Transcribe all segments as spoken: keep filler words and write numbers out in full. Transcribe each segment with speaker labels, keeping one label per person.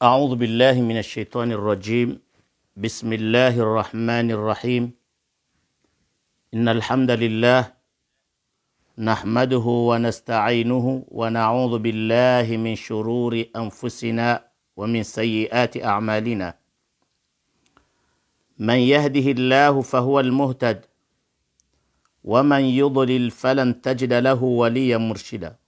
Speaker 1: أعوذ بالله من الشيطان الرجيم. بسم الله الرحمن الرحيم. إن الحمد لله نحمده ونستعينه ونعوذ بالله من شرور أنفسنا ومن سيئات أعمالنا. من يهده الله فهو المهتد ومن يضلل فلن تجد له وليا مرشدا.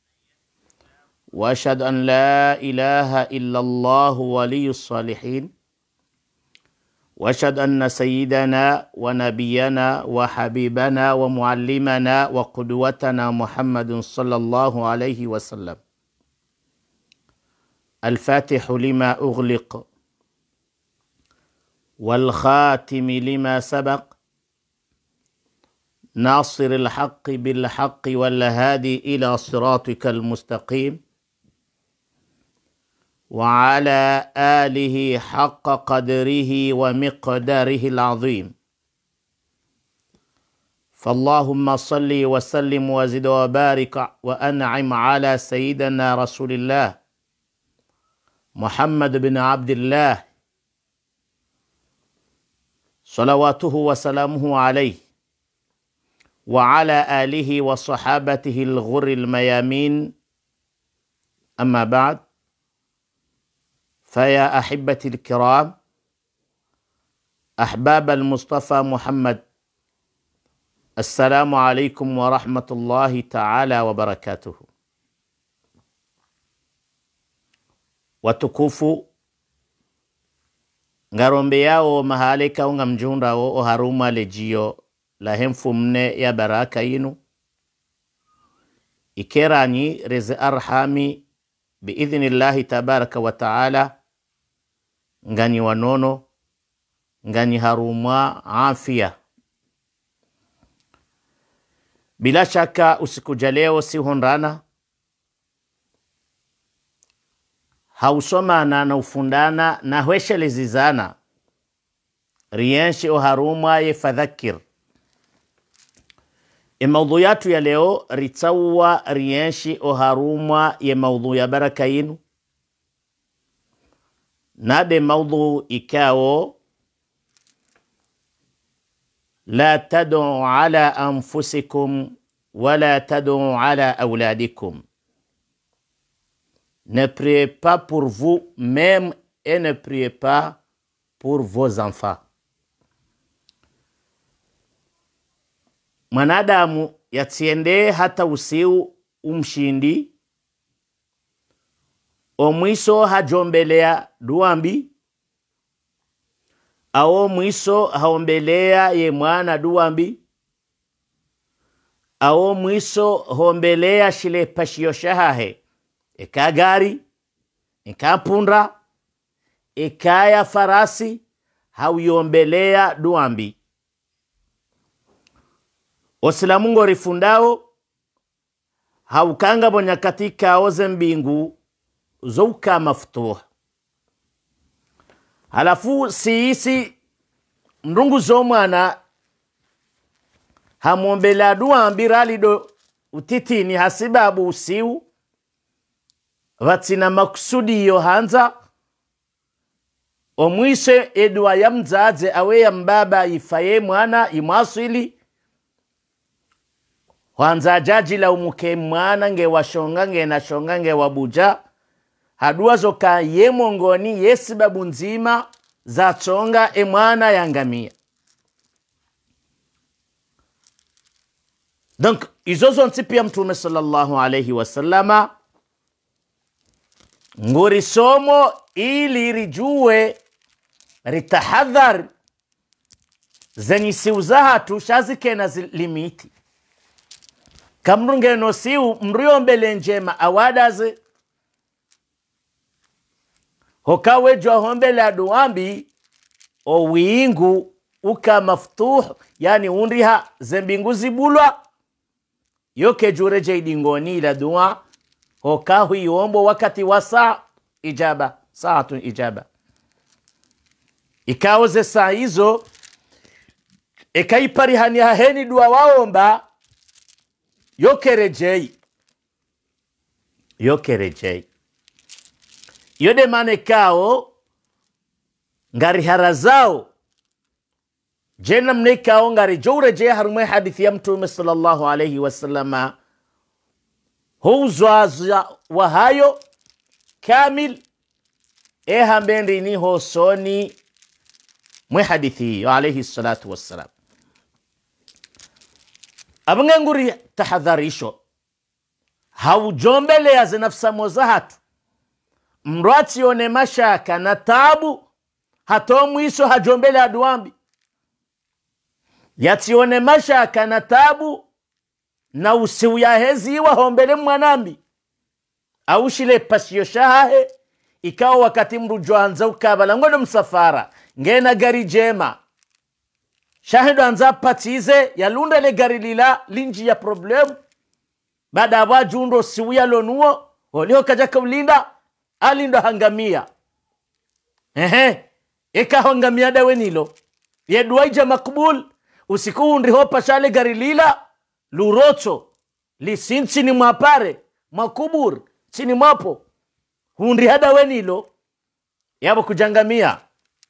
Speaker 1: وأشهد أن لا إله إلا الله ولي الصالحين. وأشهد أن سيدنا ونبينا وحبيبنا ومعلمنا وقدوتنا محمد صلى الله عليه وسلم الفاتح لما أغلق والخاتم لما سبق ناصر الحق بالحق والهادي إلى صراطك المستقيم وعلى آله حق قدره ومقداره العظيم. فاللهم صل وسلم وزد وبارك وأنعم على سيدنا رسول الله محمد بن عبد الله صلواته وسلامه عليه وعلى آله وصحابته الغر الميامين. أما بعد، فيا أحبتي الكرام أحباب المصطفى محمد، السلام عليكم ورحمة الله تعالى وبركاته. Watukufu ngarombe yao mahaleka unga mjunda o haruma lejio la hemfu mne ya baraka inu ikerani reze arhami biidhnillahi tabaraka wa ta'ala ngani wanono ngani haruma afya. Bila shaka usiku jaleo si honrana hausomana na ufundana na hweshelezizana rienshi o haruma ye fadhakir. E maudhu yatu ya leo ritsawa rienshi o haruma ye maudhu ya baraka inu. Nade maudhu ikao la tad'u ala anfusikum wala tad'u ala awladikum. Ne priez pas pour vous même et ne priez pas pour vos enfants. Mwanadamu yatiende hata usiu umshindi omwiso hajombelea duambi ao mwiso haombelea ye mwana duambi ao mwiso hombelea shile pashio shahahe eka gari eka pundra eka ya farasi hauyombelea duambi. Osilamungo rifundao haukanga bonya katika oze mbingu zouka maftuha. Halafu siisi mrungu zomwana hamuombela duambi ralido utitini hasibabu usiu vatina makusudi iyo hanza omwise edwa ya mzaze awe ya mbaba ifaye mwana imwasili Wanza jaji la umuke mwana nge washonga nge na shonga nge wabuja hadua zoka ye mongoni yesi babu nzima za chonga e mwana yangamia. Donc izozo ntipia mtume sallallahu alayhi wasallama nguri somo ili rijue ritahadhar zenyi siuzaha tushazike na limiti. Kamrunge no siu mriombele njema awadaze hokawe jwa hombele aduambi o wingu uka maftuh, yani unriha zembingu zibulwa yoke jureje idingoni ila dua hokahu iombo wakati wasa ijaba saatu ijaba ikaoze saa hizo ekaipari hani haheni dua waomba yoke rejei yoke rejei yode mane kao ngari harazao jena mne kao ngari jowre je harumwe hadithi ya Mtume sallallahu alayhi wasallama huzwa wa hayo kamil e hambendi ni hosoni mwe hadithi ya alayhi salatu wassalam. Abanganguri tahadharisho haujombele ya zinafsa mozahatu mrwati one mashaka na tabu hato mwiso hajombele aduambi yatione mashaka na tabu na usiu ya hezi wa hombele mwanambi au shile pasiyo shahahe ikawa wakati mrujo anza ukabala ngono msafara ngena gari jema shahido anza patize ya lunda le gari lila linji ya problemu baada wajundo siwia lonuo olio kaja kaulinda alindo hangamia ehe eka hangamia dawe nilo yeduaija makbul usiku undi hopa shale gari lila lurocho lisinchi ni mwapare makubur chini mapo hundi hada wenilo yabo kujangamia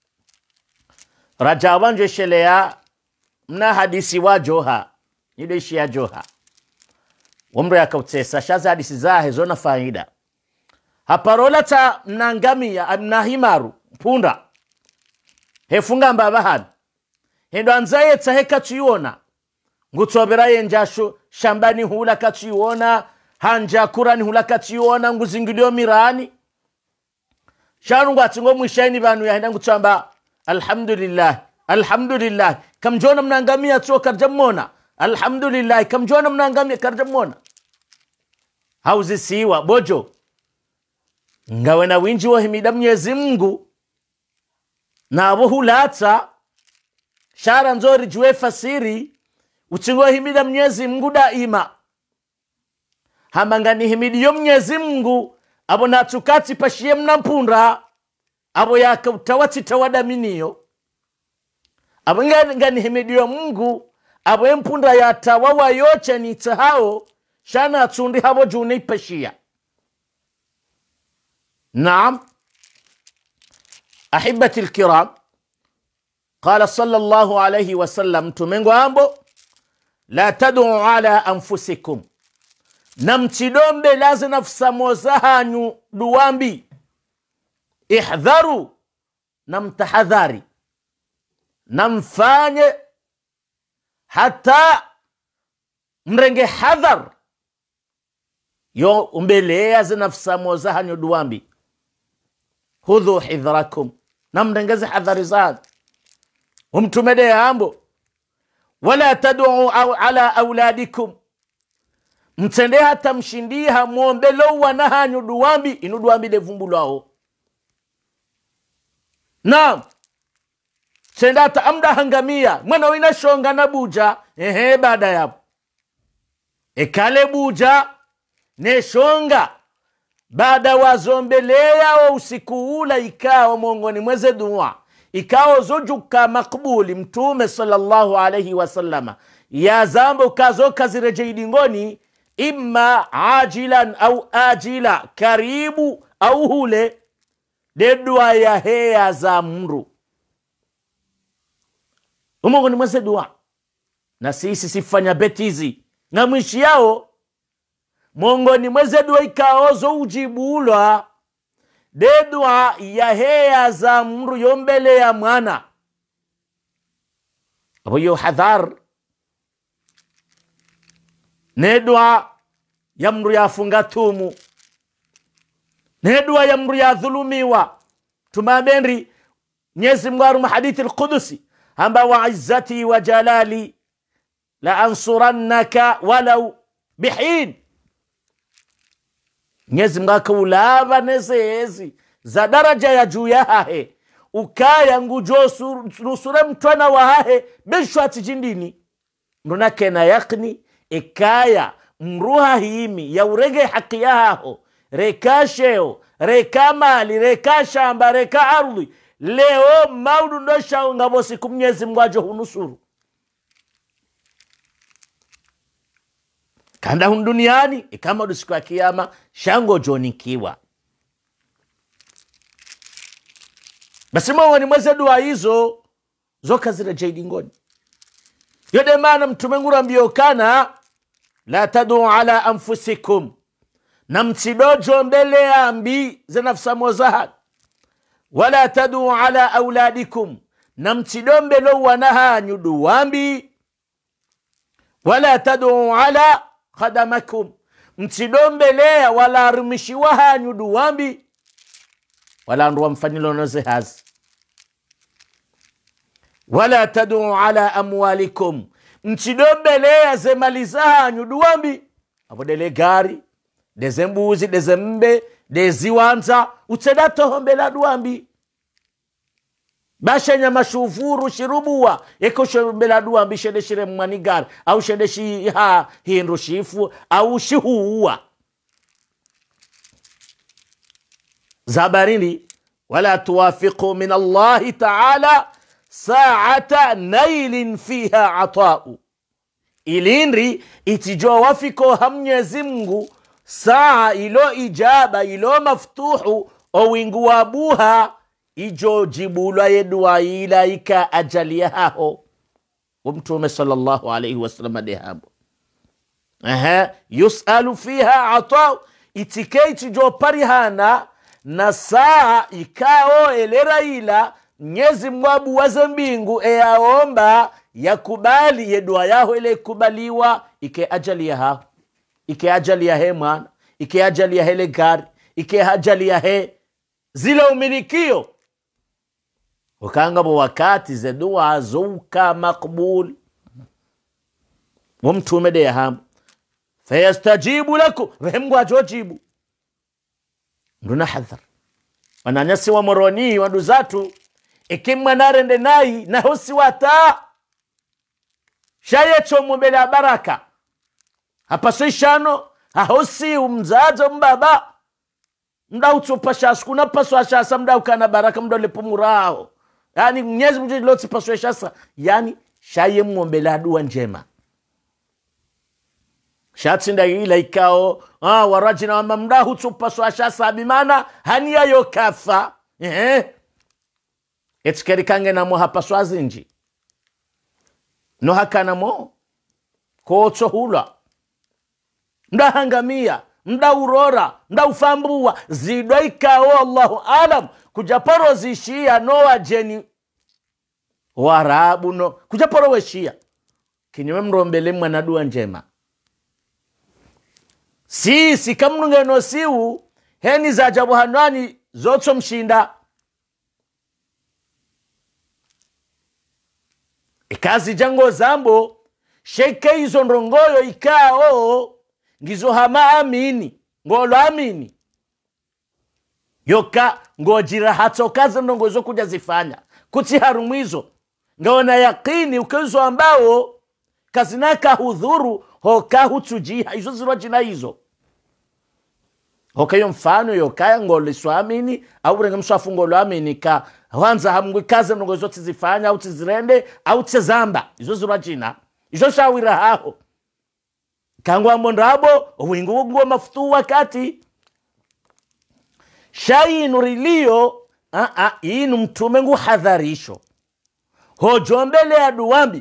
Speaker 1: rajawanjo shelea mna hadisi wa joha nideshi ya joha umre ya kautesa shaza hadisi zahe zona faida haparola ta mnangamia mnahimaru punda hefunga mbabahad hendo anzaye taheka tuyona ngutobera yenjasho shambani hula katuyona hanja kurani hula katuyona nguzingilio mirani shanungu atingo mwishaini banu ya henda ngutamba alhamdulillah alhamdulillah kamjona mnangamia tuo karjamona alhamdulillah kamjona mnangamia karjamona hauzi siwa bojo ngawe na winji wa himida Mwenyezi Mungu na abo hulata shara nzori juwe fasiri uchingo himida Mwenyezi Mungu daima hamangani himidiyo Mwenyezi Mungu abo natukati pashie mnampunda abo yaka utawati tawadaminiyo abo ngani himidiyo Mungu abo empunda ya tawawa yoche ni tahao shana atundi habo june pashia. نعم أحبتي الكرام قال صلى الله عليه وسلم تمنغو أمبو لا تدعوا على أنفسكم نمتدون بلازم نفسموزها دوامبي احذروا نمتحذاري نمفاني حتى مرنجي حذر يو umbelea zinafsamozaha nyuduambi hudhu hidhrakum namdengeze hadhari zake umtumede ambo wala tad'u ala auladikum mtende hata mshindiha muombelo wanaha nyuduambi inuduambi devumbulao naam tenda hata amda hangamia mwana wina shonga na buja ehe baada yapo ekale buja neshonga baada wazombelea wa usiku ula ikawa mongoni mweze dua ikawa zojuka makbuli Mtume sallallahu alayhi wasallama ya zambo kazo kazireje idingoni imma ajilan au ajila karibu au hule dedua ya hea za mru mongoni mweze dua na sisi sifanya betizi na mwishi yao mongoni mweze dua ikaozo ujibulwa dedua ya hea za mru yombele ya mwana abuyo hadhar nedua ya mru ya fungatumu nedua ya mru ya dhulumiwa tumabenri Mwenyezi Mungu hadithi al-Qudusi amba wa izzati wa jalali la ansurannaka walau bihin Mwenyezi Mungu akaulava nezezi za daraja ya juu ya hahe ukaya ngujo nusure mtwana wa hahe bishwati jindini nunake na yakni ikaya mruha himi ya urege haki yaho reka sheo reka mali reka shamba reka ardhi leo maudu ndosha ngabosi kumnyezi Mungu ajo hunusuru kanda hunduniani ikama dusiku ya kiyama shango jonikiwa basi mwani mweze dua hizo zoka zile jaidingoni. Yode maana mtume ngura mbiokana la tadu ala anfusikum, na msidojo mbele ya ambi za nafsa mozaha, wala tadu ala auladikum, na msidombe lo wanaha nyudu wambi, wala tadu ala khadamakum, msidombe lea wala rumishiwaha nyudu wambi, wala nruwa mfanilo noze hazi. Wala tadu ala amwalikum, msidombe lea zemalizaha nyudu wambi, abodele gari, deze mbuzi, deze mbe, deze wanza, utsedato hombela duambi. Basha nyama shufuru shirubuwa, eko shombela duambi shede shire mwanigari, au shede shi ha hinru shifu, au shihuwa. Zabarini, wala tuwafiqu min Allahi ta'ala sa'ata nailin fiha ata'u. Ilinri itijoa wafiko hamnyezi Mungu saa ilo ijaba ilo maftuhu o wingu wabuha ijo jibulwa yedua ila ika ajalia hao. Mtume sallallahu alayhi wa sallam dehabo. Aha, yus'alu fiha ata'u, itikei tijo parihana na saa ikao elera ila Mwenyezi Mungu wa mbingu eyaomba yakubali yedua yaho ile kubaliwa ike ajali ya hao, ike ajali ya he mwana, ike ajali ya hele gari, ike ajali ya he zile umilikio. Ukanga bo wakati ze dua zuka makbul, mtume de yahamu fayastajibu laku, vehemgu ajojibu. Nduna hadhar wananyasi wa moroni wadu zatu ikimwa narende nai na hosi wata shayecho mbele baraka hapa shano ahosi umzazo mbaba mda utupasha skuna paswa shasa mda ukana baraka mda lepumurao, yani Mwenyezi Mungu loti paswa shasa, yani shaye mbele dua njema. Shatsinda ila ikao ah warajina wa mda utupaswa shasa bimana hania yokafa eh etskeri kange na mo hapa swazinji no hakana mo ko tsohula mda hangamia mda urora mda ufambua zidoika o Allahu alam kujaparo zishia no wajeni warabu no kujaparo weshia kinywe mrombele mwana dua njema. Si si kamnunge no siu heni za jabu hanwani zotso mshinda. Ikazi jango zambo sheke hizo ndongoyo ikao ngizo hama amini ngolo amini yoka ngojira hato kazi ndongozo kuja zifanya kuti harumwizo ngaona yakini ukezo ambao kazinaka hudhuru hoka hutujiha hizo zirwa jina hizo hoka yo mfano yoka ngolo swamini au renga mswafu ngolo amini ka wanza hamgwi kazi ndongozo tizifanya au tizirende au tizamba hizo zirwa jina hizo shawira hao kangwa mondrabo wingu ngwa mafutu wakati shayi nurilio a a inu mtume ngu hadharisho hojo mbele ya duambi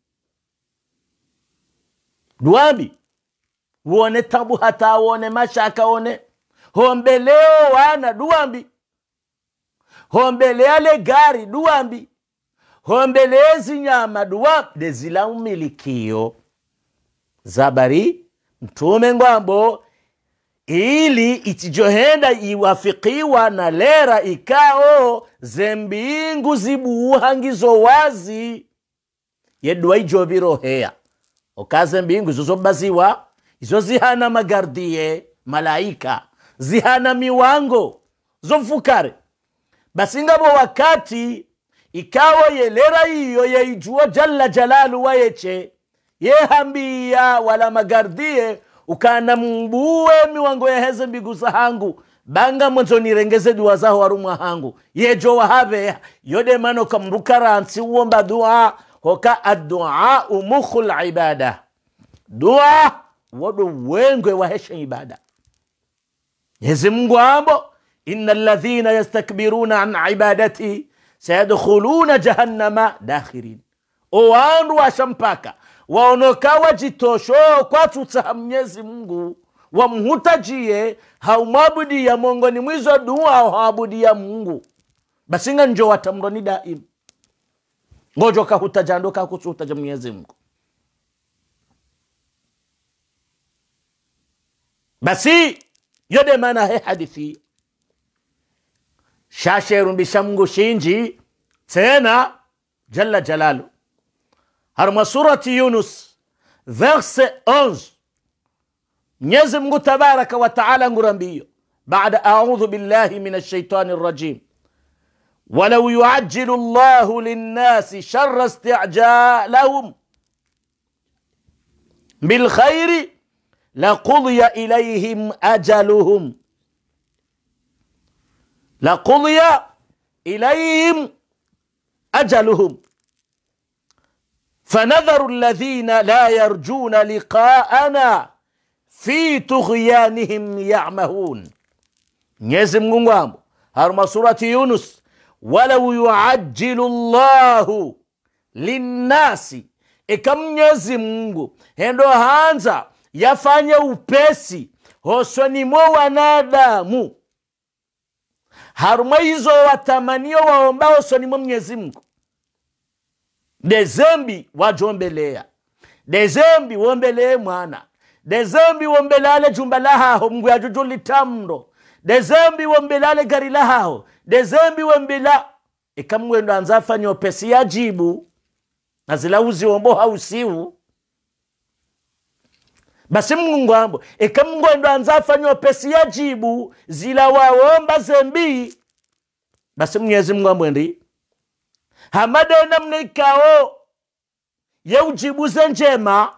Speaker 1: duambi uone tabu hata uone mashaka one hombeleo wana duambi hombeleale gari duambi hombelezi nyama duambi dezila umilikio. Zabari mtume ngwambo ili itijohenda iwafikiwa na lera ikao zembingu zibuhangizo wazi yedwa ijobiro hea okaze mbingu zozo baziwa izo zihana magardie malaika zihana miwango zofukare basi ngabo wakati ikawa yelera iyo yeijua jalla jalalu wayeche yehambia wala magardie ukana mbuwe miwango ya heze mbigu za hangu banga mwanzo nirengeze dua zaho warumwa hangu yejo wahabe yode mano kamrukara ansi uomba dua hoka ad-dua umukhul ibada dua wado wengwe wahesha ibada. Yezi Mungu ambo innal ladhina yastakbiruna an ibadati sayadkhuluna jahannama dakhirin. O wandu washampaka waonoka wajitosho kwa tutsa Mwenyezi Mungu wamhutajie haumabudi ya Mungu ni mwizo dua haabudi ya Mungu basinga njo watamroni daim ngojo kahutaja ka kuhutaja Mwenyezi Mungu. Basi yode maana he hadithi shasherun bishamgu shinji tena jalla jalalu harma surati Yunus verse onze. Mwenyezi Mungu tabaraka wa taala ngurambiyo baada a'udhu billahi minash shaitani rrajim walau yu'ajjilu Allahu lin-nasi sharra isti'jalahum bil khairi laqudiya ilayhim ajaluhum laqudiya ilayhim ajaluhum fanadharu alladhina la yarjuna liqa'ana fi tughyanihim ya'mahun. Mwenyezi Mungu wangu harma surati Yunus walau yu'ajjilu Allahu linnasi ikam Mwenyezi Mungu hendo hanza yafanye upesi hosoni mo wanadamu haruma hizo watamanio waomba hosoni mo Mwenyezi Mungu dezembi wajombelea dezembi wombelee mwana dezembi wombelale jumbalahaho Mungu yajujuli tamro dezembi wombelale garilahaho dezembi wombela ikamwendo anzafanya upesi yajibu na zila uzi wombo hausiu basi Mungu ambo ikamwendo anzafanya upesi yajibu zila waomba zembi basi Mwenyezi Mungu ambo ndi hamada namna ikao ye ujibu zenjema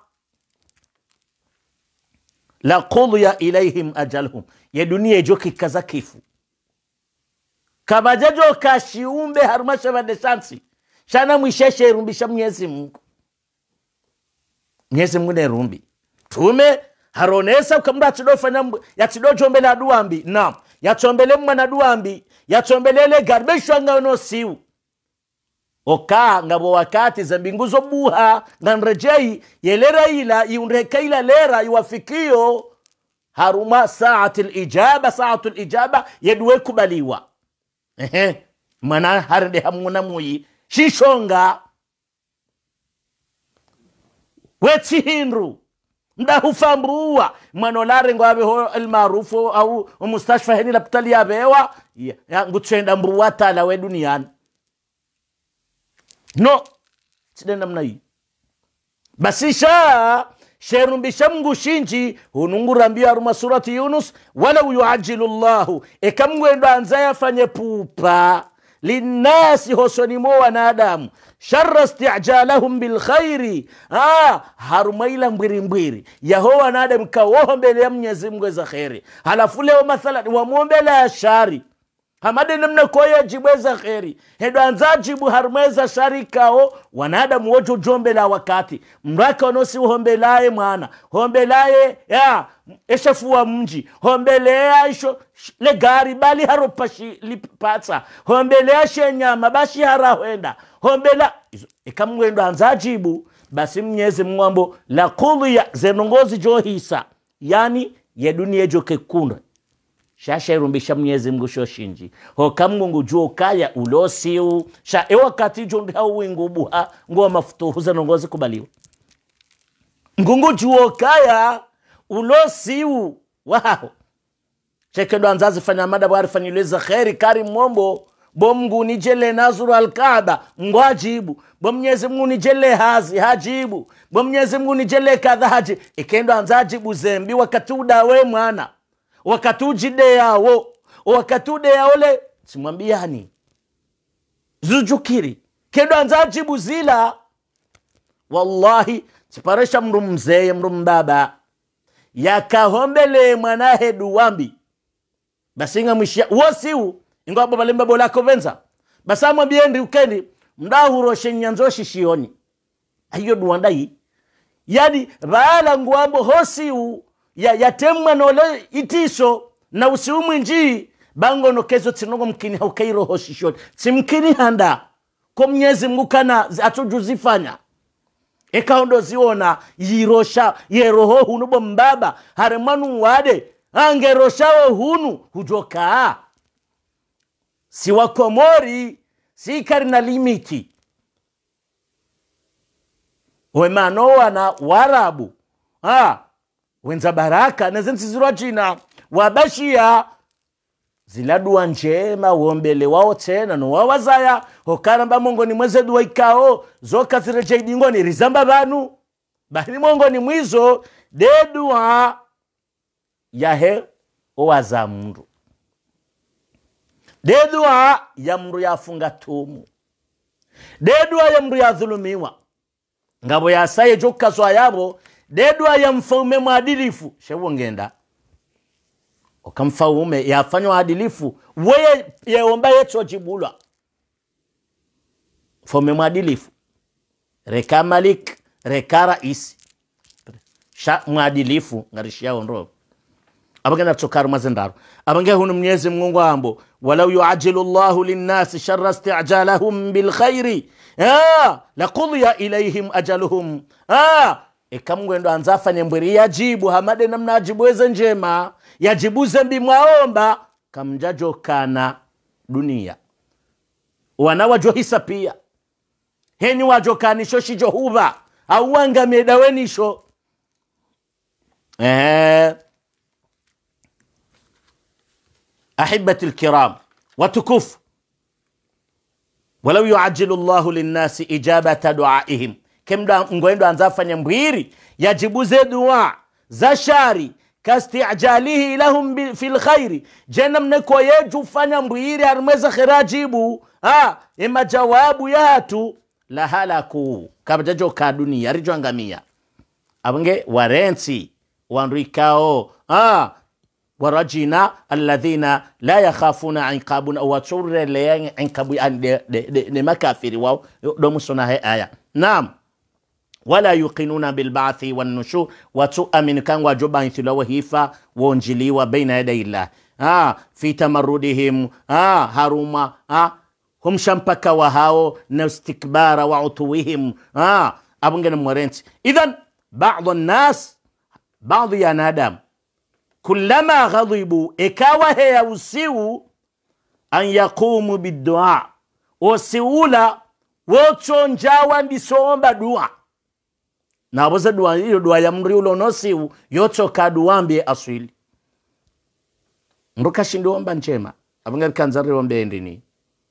Speaker 1: la qudiya ilayhim ajalhum ya dunia ijoki kaza kifu kabajajo kashiumbe harumasha vadeshansi shana mwisheshe rumbisha Mwenyezi Mungu. Mwenyezi Mungu ne rumbi tume haronesa kamda atidofanya yatidojo mbele aduambi naam yatombele mwana duambi yatombelele garbeshwa ngano siu oka ngabo wakati za mbinguzo buha nganrejei yelera ila iunreka ila lera iwafikio haruma saatil ijaba saatul ijaba yeduwe kubaliwa ehe mana harde hamuna muyi shishonga weti hinru mda hufambruwa manolare ngwabe ho almarufu au mustashfa heni lapitali ya bewa ya ngutshenda mbruwa tala we duniani no side namna hii basisha sherumbisha Mungu shinji hunungurambia aruma surati Yunus walau yu'ajjilu Allahu ikamwendo anzaya fanye pupa linnasi hosoni mo wanadamu sharra isti'jalahum bil khairi ah harumaila mbwiri mbwiri yaho wanadamu kawoho mbele ya Mwenyezi Mungu za khairi halafu leo mathalan wa muombele ya shari hamade namna koya jibweza khairi hedo anzajibu harumeza sharikao wanadamu wojo jombe la wakati mraka onosi hombelaye mwana hombelaye ya eshafu wa mji hombelea isho le gari bali haropashi lipatsa hombelea shenyama bashi harahwenda hombela ikamwendo anzajibu basi Mwenyezi Mungu la qudiya zenongozi johisa yani ya dunia joke kunda shasha irumbisha Mwenyezi Mungu shoshinji ho kamungu juo kaya ulosiu sha e wakati jombe hau wingu buha nguwa mafutuhu zenongozi kubaliwa ngungu juo kaya ulosiu wao chekedo anzazi fanya mada bwari fanyileza khairi kari mwombo bomngu nijele nazuru al-Kaaba ngwajibu bomnyezi Mungu nijele hazi hajibu bomnyezi Mungu nijele kadha haji ikendo anzajibu zembi wakati udawe mwana wakati ujide yawo wakati ude yaole simwambiani zujukiri kendo anzajibu zila wallahi siparesha mru mzee mru mbaba yakahombele mwanahe duwambi basinga mwishia uosiu ingo baba lemba bola kovenza basama biendi ukendi mdahuro shenyanzo shishioni ayo duwandai yani baala nguambo hosiu ya yatemwa nole itiso na usiumu nji bango no kezo tinogo mkini haukairo hoshishoni simkini handa kwa Mwenyezi Mungu kana atujuzifanya eka ondo ziona yirosha yeroho hunu bombaba haremanu wade angeroshawo hunu hujoka si wakomori si karina limiti wemano wana warabu ha wenza baraka na zenzizirwa jina wabashia ziladua njema uombele wao tena no wawazaya hokaramba mongo ni mweze duwa ikao zoka zireje idingo ni rizamba banu bahini mongo ni mwizo dedua yahe owaza mndu dedua ya mndu ya funga tumu dedua ya mndu ya dhulumiwa ngabo ya saye joka zwa yabo dedua ya mfaume mwadilifu shewo ngenda okamfaume yafanywa adilifu weye yeomba yetu jibulwa faume mwadilifu reka malik reka rais sha mwadilifu ngarishia onro abagenda tokaru mazendaru abange hunu Mwenyezi Mungu ambo walau yuajilu Allahu linnasi sharra isti'jalahum bil khairi ah laqudiya ilayhim ajaluhum ah ekamwendo anzafanye mbwiri yajibu hamade namna ajibuweze njema yajibuze mbi mwaomba kamjajo kana dunia wanawajo hisa pia heni wajo kanisho shijo huba au wanga medawenisho eh ahibati alkiram watukufu walau yuajilu Allahu linnasi ijabata duaihim kemda ngoendo anzafanya mbwiri yajibuze dua za shari kasti'jalihi lahum fil khairi jana mneko yeju fanya mbwiri armeza khirajibu ah ima jawabu yatu la halaku kabajo ka dunia rijo angamia abange warensi wanrikao ah warajina alladhina la yakhafuna inqabun aw turre le inqabu an de de makafiri wao do musona he aya naam wala yuqinuna bil ba'thi wan nushur wa tu'minu kan wajuba inthilawa hifa wonjiliwa baina yaday illah ah fi tamarrudihim ah haruma ah hum shampaka wa hao na istikbara wa utuwihim ah abungena morenti idhan ba'd an-nas ba'd ya nadam kullama ghadibu ikawa heya usiu an yaqumu bid-du'a usiula wochonjawa ndisomba dua na boza dua hiyo dua ya mri ulonosi yocho kaduambie aswili ndoka shindomba njema abanga kanzari ombe ndini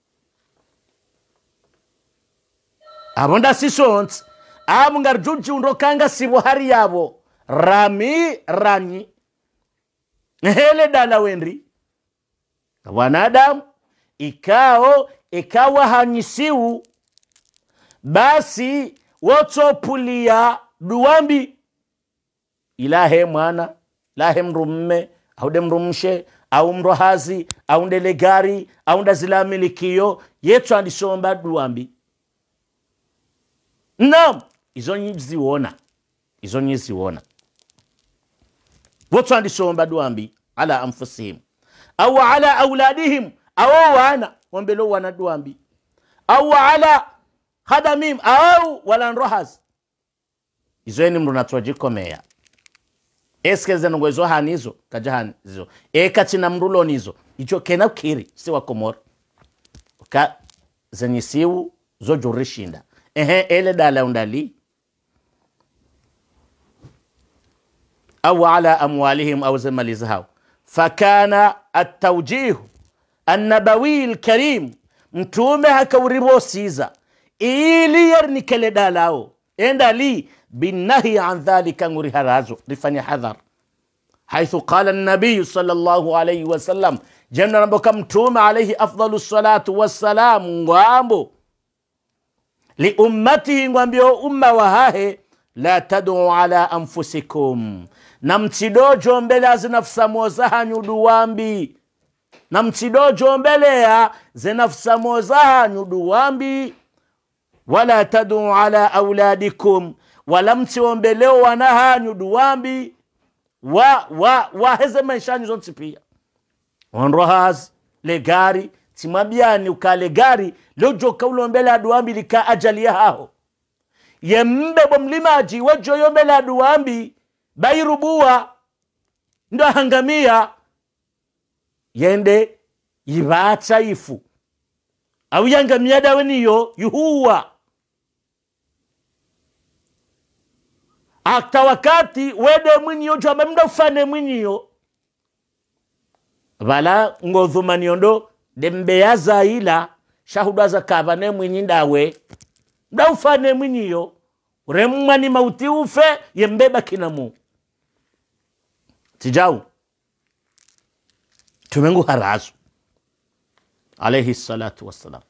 Speaker 1: abonda sisons abunga juju ndokanga sibo hari yabo rami rani hele dala wenri wanadamu ikao ikawa hanyisiu basi wotopulia duambi ilahe mwana lahe mrumme au demrumshe au mrohazi au ndelegari au ndazilamilikio yetu andisomba duambi naam izo nyizi wona izo nyizi wona wotu andisomba duambi ala anfusihim au ala auladihim au wana wambelo wana duambi au ala khadamim au wala nrohaz izo ni mru natwajikomea eskeze ngozo hanizo kajahan izo ekati na mrulo nizo ijo kena kiri si wa komoro ka zenyisiu zo jurishinda ehe ele dala undali au ala amwalihim au zamalizahau fakana at-tawjih an-nabawi al-karim mtume hakauribo siza ili yarni kele dalao endali binahi an dhalika nguriharazo rifanya hadhar حيث قال النبي صلى الله عليه وسلم جنة ربك متوم عليه أفضل الصلاة والسلام وامبو لأمته وامبيو أمة وهاhe لا تدعوا على أنفسكم namtido jombele zinafsa mozaha nyuduwambi namtido jombele ya zinafsa mozaha nyuduwambi wala tad'u ala auladikum wala mtiombeleo wanaha nyuduwambi wa wa wa heze maishani zonti pia onrohaz le gari timabiani ukale gari lojo kaulo mbele aduambi lika ajali ya hao yembe bomlimaji wejo yombele aduambi bairubuwa ndo hangamia yende ibacha ifu au yangamia dawe niyo yuhuwa akta wakati wede mwinyo jwa mda ufane mwinyo vala ngozumani ondo dembeaza ila shahudaza kabane mwinyi ndawe mda ufane mwinyo uremwani mauti ufe yembeba kinamu tijau tumengu harazu alayhi salatu wassalam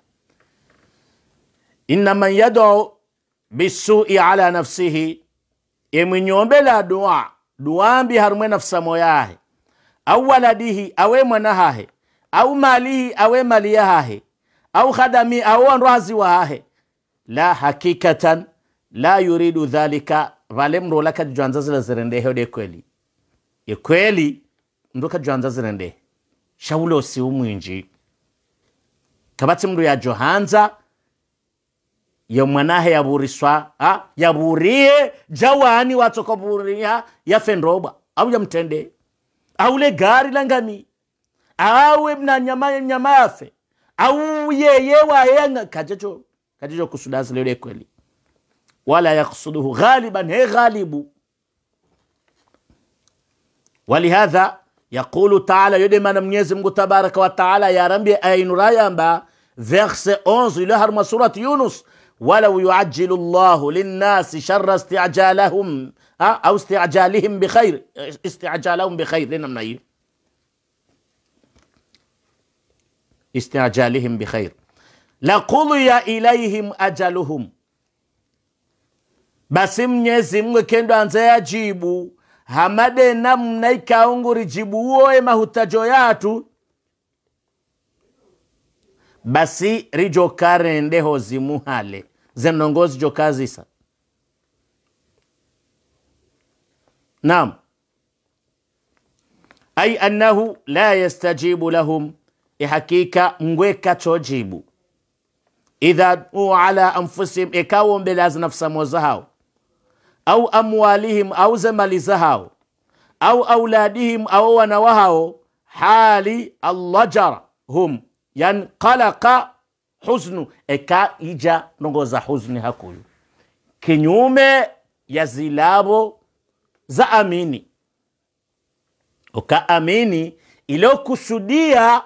Speaker 1: inna man yad'u bisu'i ala nafsihi emwinyombela dua dua mbi harumwe nafsa moyahe au waladihi awe mwanahahe au malihi awe maliyahahe au khadami au anrazi wahahe la hakikatan la yuridu dhalika valemro laka juanza zile zirende hode kweli ye kweli ndoka juanza zirende shaulo si umwinji kabati mru ya johanza ya mwanahe yaburiswa ha? Yaburie jawani watokoburia ya fenroba au ya mtende au le gari langami au mna nyama nyama yafe au yeye wa yenga kajejo kajejo kusudazi lele kweli wala yakusuduhu ghaliban he ghalibu walihadha يقول تعالى يدمنا مwenyezi Mungu tabaraka wa taala ya rambi aynurayamba verset onze ile harma surat Yunus ولو يعجل الله للناس شر استعجالهم أو استعجالهم بخير استعجالهم بخير لنا من أيه استعجالهم بخير لقضي إليهم أجلهم بس mwenyezi Mungu kendo anza jibu hamade namna ikaunguri jibu uwe mahutajo yatu basi rijo karende hozimu hale zenongozi jokazisa naam ay annahu la yastajibu lahum ihakika ngweka chojibu idha u ala anfusihim ikawo mbelaz nafsa mozahao au amwalihim au zamali zahao au auladihim au wanawahao hali allajara hum yan qalaka huznu eka ija nongoza huzni hakuyu kinyume ya zilabo za amini uka amini ilo kusudia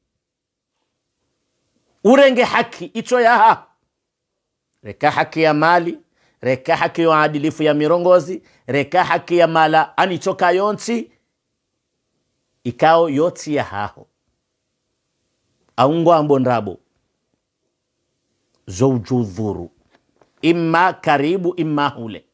Speaker 1: urenge haki ito yaha reka haki ya mali reka haki ya adilifu ya mirongozi reka haki ya mala anichoka yonsi ikao yoti ya haho aungo ambonrabo zawjudhuru imma karibu imma hule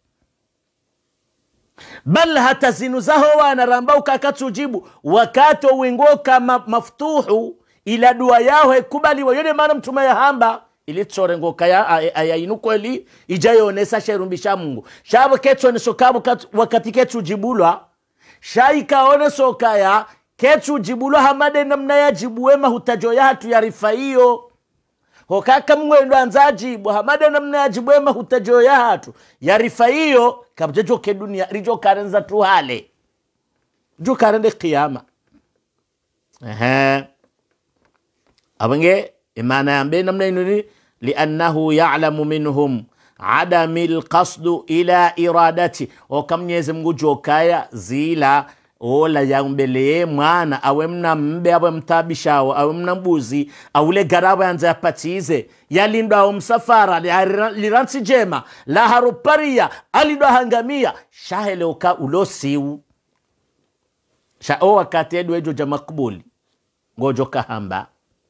Speaker 1: bal hata zinu zaho wanaramba ukakatujibu wakato wingoka maftuhu ila dua yao hekubali wayone maana mtume ya hamba ili tsore ngoka ya ayayinukweli ijayonesa sherumbisha Mungu shabo ketso ni sokabu wakati ketsu jibulwa shaikaone sokaya ketsu jibulwa hamade namna ya jibuwema hutajo ya hatu ya rifa hiyo hokaka mwendo anzajibu hamade namna ya jibuwema hutajo ya hatu ya rifa hiyo kabjejo ke dunia rijo karenza tu hale jo karende kiyama ehe abange imana yambe namna inuni liannahu ya'lamu minhum adamil qasdu ila iradati okam Mwenyezi Mungu jokaya zila ola yambele mwana awe mna mbe awe mtabishawo awe mna mbuzi awule garaba yanza yapatize yalinda umsafara liransi jema la haruparia alido hangamia shahele oka ulosiu sha o wakati edwe jo jamakbuli ngojo kahamba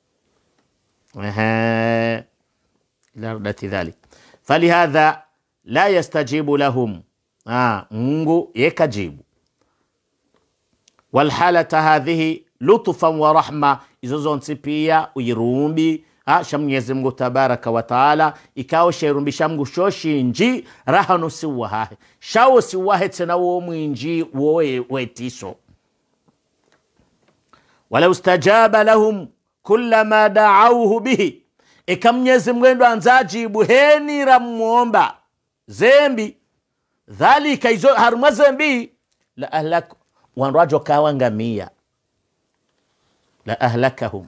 Speaker 1: اها لا ردت ذلك فلهذا لا يستجيب لهم اه mungu yekajibu والحاله هذه لطفا ورحمه izozonsi pia uyirumbi ah shamnyezi Mungu tabaraka wa taala ikao sherumbi shamgu shoshinji rahano siwahe shawo siwahe tena wo mwinji wowe wetiso walau stajaba lahum kullama da'awhu bihi, eka Mwenyezi Mungu anzajibu heni ramuomba zembi dhalika izo haruma zembi la ahlak wanrajo kawangamia la ahlakahum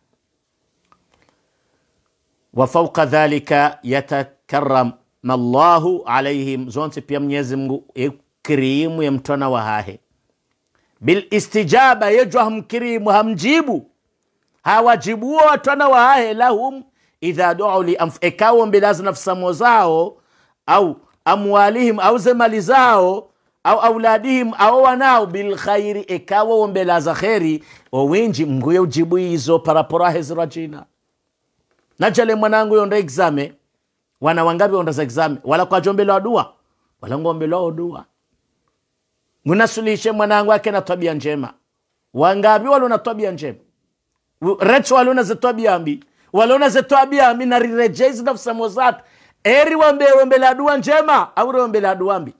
Speaker 1: wa fawqa dhalika yatakarram Allahu alayhim, zonse pia Mwenyezi Mungu ekrimu ya mtona wa hahe bil istijaba, yejo hamkirimu hamjibu hawajibu watona wa hahe lahum idha du'u li anfikawo bilaza nafsamo zao au amwalihim au zemali zao au auladihim au wanao bil khairi, ikawa wombelaza khairi owinji mguye ujibu hizo parapora hezira jina. Najale mwanangu yonda exame, wana wangabi yonda za exame wala kwa jombe la dua wala ngombe la dua. Ngunasulishe mwanangu wake na tabia njema, wangabi wala na tabia njema, recho wala na tabia ambi wala na tabia ambi na rirejezi nafsa mozat eri wambe wambe la dua njema au wambe la dua ambi.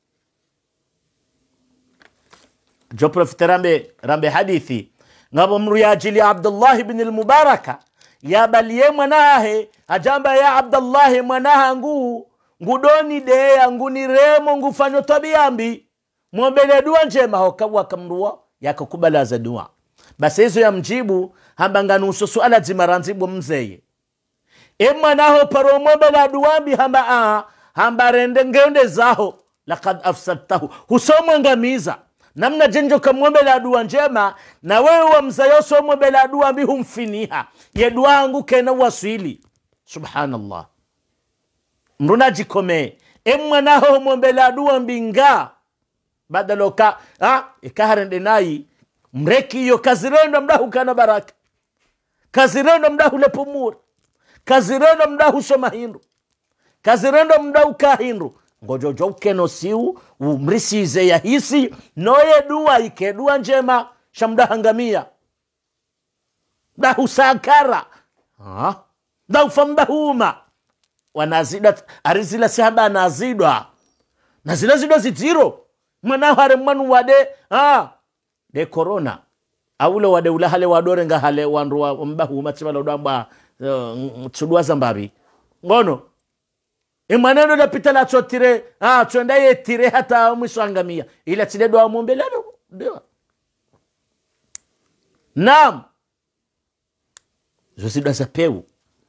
Speaker 1: Jo profita rambe, rambe hadithi ngabo mru ya ajili Abdullah ibn al-Mubaraka ya baliye mwanahe ajamba ya Abdullah mwanaha ngu ngudoni de ya nguni remo ngufanyo tabiambi mwombele dua njema hokawa kamruwa yakakubala za dua. Basi hizo ya mjibu hamba nusu suala zimaranzibu mzeye e mwanaho paro mwombele dua ambi hamba a hamba rende ngeonde zaho laqad afsadtahu husomo ngamiza namna jenjo kamwombe la dua njema na wewe wa mzayoso mwombe la dua ambi humfiniha ye dua angu kena waswili. Subhanallah, mruna jikome e mwanaho mwombe la dua mbinga badaloka ha ikaharende nai mreki yo kazirendo mdahu kana baraka, kazirendo mdahu lepumur, kazirendo mdahu soma hindu, kazirendo mdahu kahindu ngojojo keno siu umrisize ya hisi noye dua ike dua njema shamda hangamia da usakara ha da ufamba huma wanazida arizila sihaba nazidwa nazila zidwa zitiro mwana hare manu wade ha de corona awulo wade ulahale wadore nga hale wanruwa mbahu machibala udamba uh, tsudwa zambabi ngono imaneno da pitala chotire ah twenda yetire hata mwiswangamia ila tidedwa wa muombelano ndio nam zosidwa za peu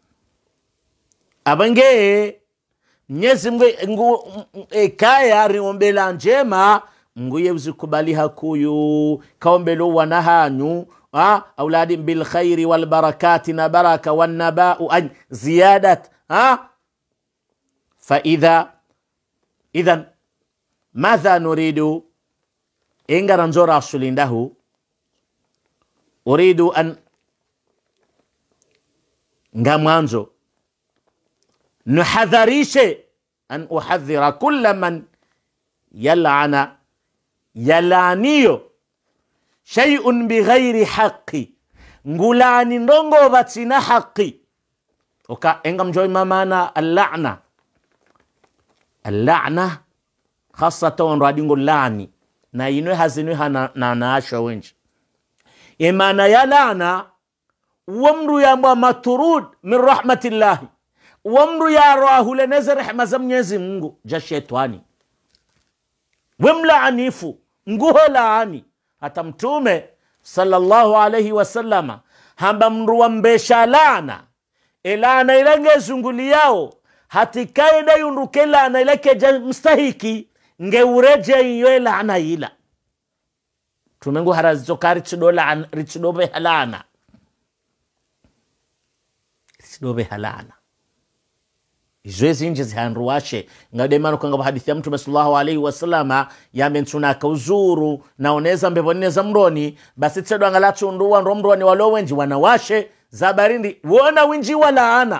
Speaker 1: abange Mwenyezi Mungu ekaya riombela njema nguye uzikubali hakuyu kaombelo wanahanyu ah auladi bil khairi wal barakati na baraka wan naba'u an ziyadat ah فإذا إذن ماذا نريد إنجر نزور أصلينه أريد أن نغمانزو نحذريش أن أحذر كل من يلعن يلعنيو شيء بغير حقي نغلاني نونغو باتنا حقي وكا إنجم جوي مامانا اللعنة اللعنة خاصة رادينغو لعني na inwe hazinwe hana na naasha wenji imana ya lana wamru ya maturud min rahmatillahi wamru ya rahule neze rehma za Mwenyezi Mungu ja shetani wemlaanifu nguho laani. Hata mtume sallallahu alayhi wasallama hamba mru wambesha lana ilana ilange zunguli yao hatikaida yundukela na ileke mstahiki nge ureje iyo laana ila tumengu harazokari tsidola ritsidobe halana ritsidobe halana izwezi nje zihanruwashe ngademano kanga hadithi ya mtume sallallahu alayhi wasallama yamensuna kauzuru naoneza mbeboneza mroni basi tsedo angalatu nduwa ndomroni walo wenji wanawashe zabarindi wona winji walaana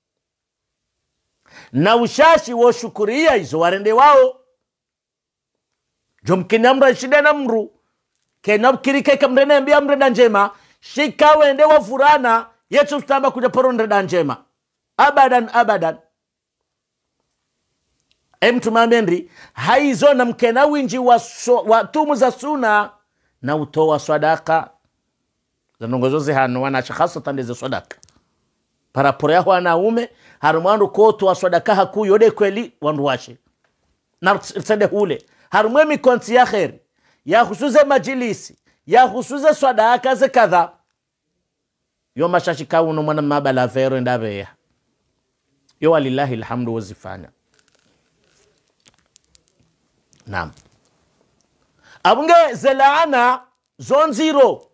Speaker 1: na ushashi wo shukuria izo warende wao jomkini amra shida na mru kenab kirike kamrene mbia mrenda njema shika wende wa furana yetu stamba kuja poronda njema abadan abadan. Emtu mamendi haizo na mkena winji wa, so, wa tumu za suna na utoa sadaka zanongozozi hano wana chakhaso tandeze sadaka para pore yaho wanaume harumwandu koto wa sadaka haku yode kweli wandu washe na tsende hule harumwe mikonti ya kheri ya husuze majilisi ya husuze sadaka ze kadha yo mashashika uno mwana mabala vero ndabe yo walillahi alhamdu wazifanya. Naam. Abunge zelaana zonziro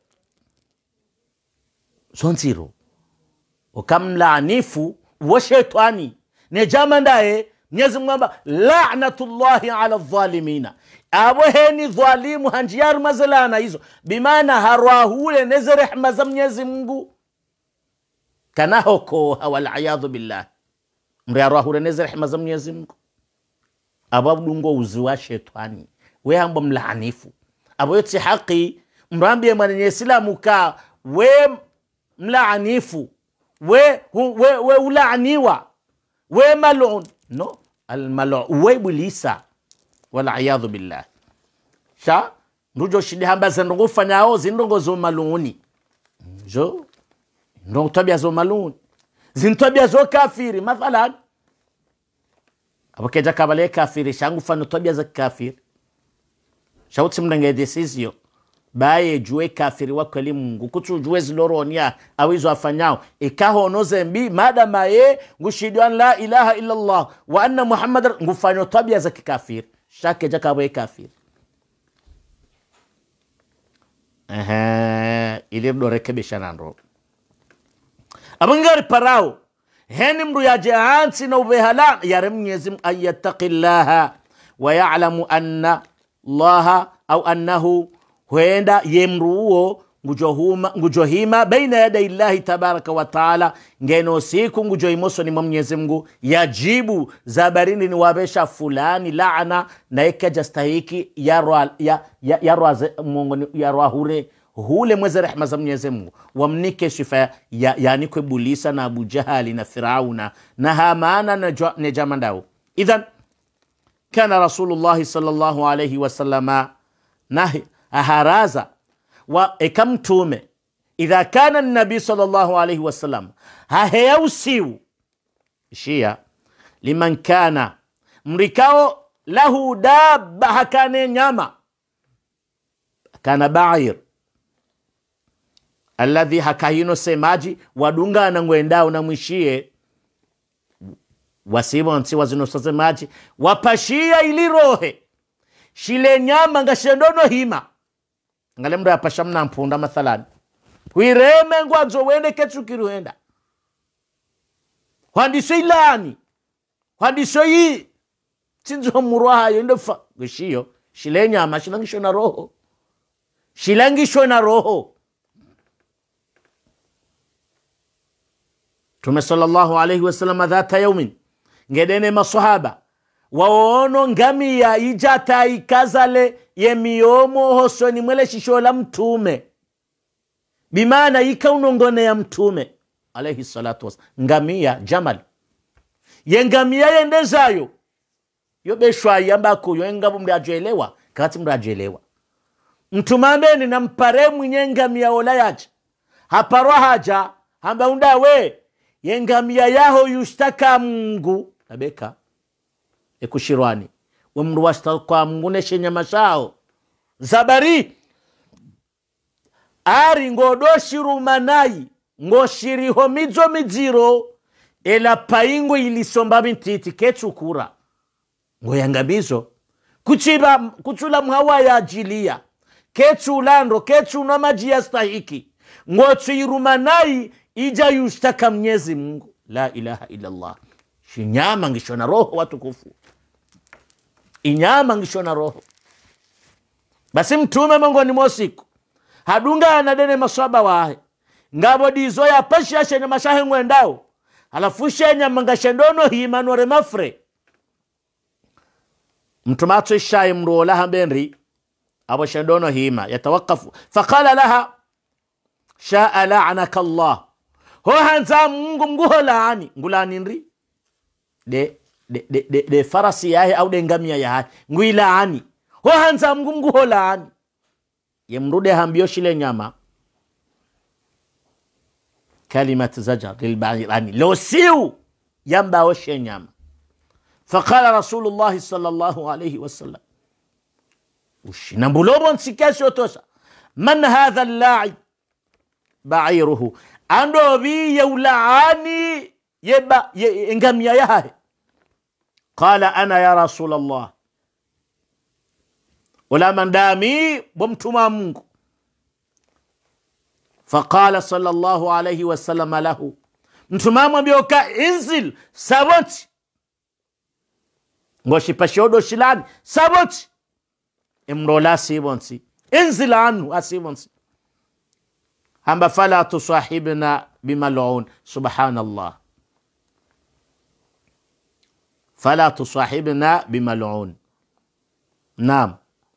Speaker 1: zonziro ukamlaanifu wa shetani ne jamandae Mwenyezi Mungu la'natullahi ala dhalimina abo heni dhalimu hanjiar mazalana hizo bimaana harwahule neze rehma za Mwenyezi Mungu kana hoko wal a'yadhu billah mriarwahule neze rehma za Mwenyezi Mungu abo dungo uziwa shetani we hambo mlaanifu abo yoti haki mrambie mwenye Islamu ka we mlaanifu we we, we ulaaniwa we malun no almalu we bulisa wala a'yadhu billah sha ndujo shidi hamba zendongo fanyao zindongo zo maluni jo ndo tabia zo maluni zintabia zo kafiri mathalan abakeja kabale kafiri shangu fano tabia za kafiri shauti mnenge desizio baye juwe kafiri wa kweli Mungu kutu juwe ziloronia awizo afanyao ikaho noze mbi madama ye ngushidiwan la ilaha illa Allah wa anna Muhammadar ngufanyo tabia za kikafiri shake jakawe kafiri ehe ili ndo rekebisha nando abangari parao heni mru ya jahansi na ubehala yare Mwenyezi Mungu ayattaqillaha wa ya'lamu anna Allah au annahu huenda yemruo ngujohuma ngujohima baina yada Allahi tabaraka wa taala ngeno siku ngujohimoso ni Mwenyezi Mungu yajibu zabarini ni wabesha fulani laana na ikaja stahiki yarwa ya yarwa Mungu yarwa hure hule mweze rehma za Mwenyezi Mungu wamnike shifa ya yani kwebulisa na Abu Jahali na Firauna na Hamana na ne jamandao. Idhan kana Rasulullah sallallahu alayhi wasallama nahi aharaza wa ekamtume idha kana an-nabi sallallahu alayhi wasallam haheusiu shia liman kana mrikao lahu dabba hakane nyama kana ba'ir alladhi hakahino semaji wadunga na ngwendao na mwishie wasibo nsi wazino semaji wapashia ili rohe shile nyama ngashendono hima ngale mdo yapashamna mpunda mathalan huireme ngwazo wende ketu kiruenda hwandiso ilani hwandiso yi tinzo murwaha yendofa gishiyo shile nyama shilangisho na roho shilangisho na roho. Tume sallallahu alayhi wasallam dhata yawmin ngedene masahaba waono ngami ya ijata ikazale yemiyomo hosoni mwele shishola mtume bimana ikaunongone ya mtume alayhi salatu was ngamia jamal yengamia yendezayo yobeshwa yambako yoengabu mrajoelewa kati mrajoelewa mtumambeni na mpare mwenye ngamia olayaje haparwa haja hamba unda we yengamia yaho yushtaka Mungu tabeka ekushirwani wemru wasta kwa Mungu neshe mashao zabari ari ngodoshiro manai ngoshiriho mizo miziro ela paingo ilisomba mintiti kechukura ngoyangamizo kuchiba kuchula mhawa ya ajilia kechulando kechuna maji ya stahiki ngochirumanai ija yushtaka Mwenyezi Mungu la ilaha illa Allah shinyama ngishona roho watukufu inyama ngishona roho basi mtume mongoni mosiku hadunga anadene maswaba wahe ngabo dizo ya pashi ya shenye mashahe ngwendao halafu shenya mangashendono himanore mafre mtumato ishaye mrola hambenri abo shendono hima yatawakafu faqala laha shaa la'anaka Allah ho hanza Mungu mguho laani ngulani nri de de de de, de farasi yahe au de ngamia yahe nguilaani ho hanza Mungu mguho laani yemrude hambio shile nyama كلمة زجر للبعير يعني لو سيو ينبا وشينيام. فقال رسول الله صلى الله عليه وسلم وش نبولوبون سكاسو توسا من هذا اللاعب بعيره ando bi yawlaani yeba ngamia yahe. Qala ana ya rasul Allah wala mandami bomtuma Mungu. Faqala sallallahu alayhi wasallam lahu mtuma mwambioka inzil saboti ngoshi pashodo shilani saboti imrola sibonsi inzil anhu asibonsi hamba fala tusahibna bimal'un. Subhanallah, fala tusahibna bimal'un. Naam.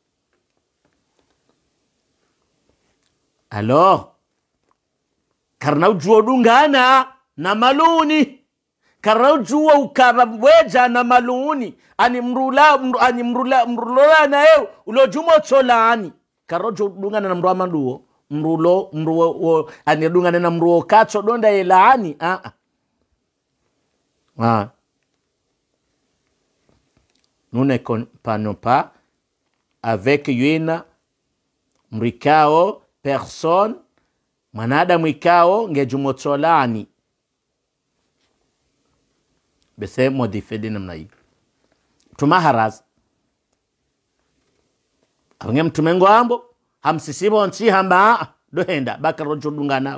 Speaker 1: Alors karna ujua dungana na maluni, karna ujua ukabweja na maluni ani mrula mru, ani mrula mrula na eu ulojumo tsolani karna ujua dungana na mruwa manduo mrulo mruo ani dungana na mruo katso donda yelaani a a ah nous ne comprenons pas avec une mrikao personne manada mwikao ngejumotsolani bese modifede namna hii tumaharaz abange mtumengo ambo hamsisibo nchi hamba dohenda bakarojo dungana.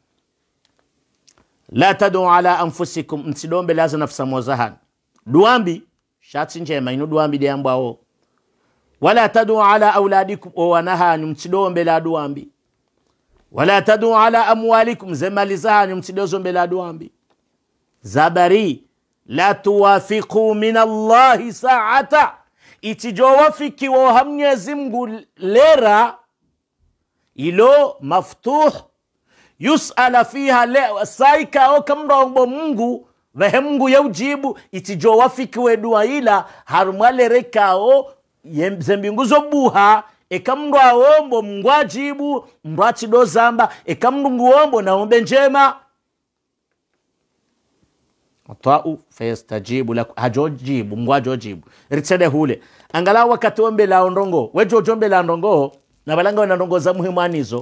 Speaker 1: La tadu ala anfusikum msidombe laza nafsa mozahan duambi shati njema inu duambi de ambao wala tadu ala auladikum o wanaha msidombe la duambi wala tadu ala amwalikum zemalizaha msidozo mbela duambi. Zabari la tuwafiqu min Allahi sa'ata itijowafiki wa hamnyezi Mungu lera ilo maftuh yus'ala fiha le saika o kamrongo Mungu vehe Mungu yaujibu itijowafiki we dua ila harumwale rekao yembinguzo buha ekamru awombo Mungu ajibu mbachi dozamba ekamru nguombo na ombe njema ata'u fayastajibu lak hajojibu Mungu ajojibu ritsede hule angala wakati ombe la ondongo wejo jombe la ondongo na balanga wana ndongo za muhimu anizo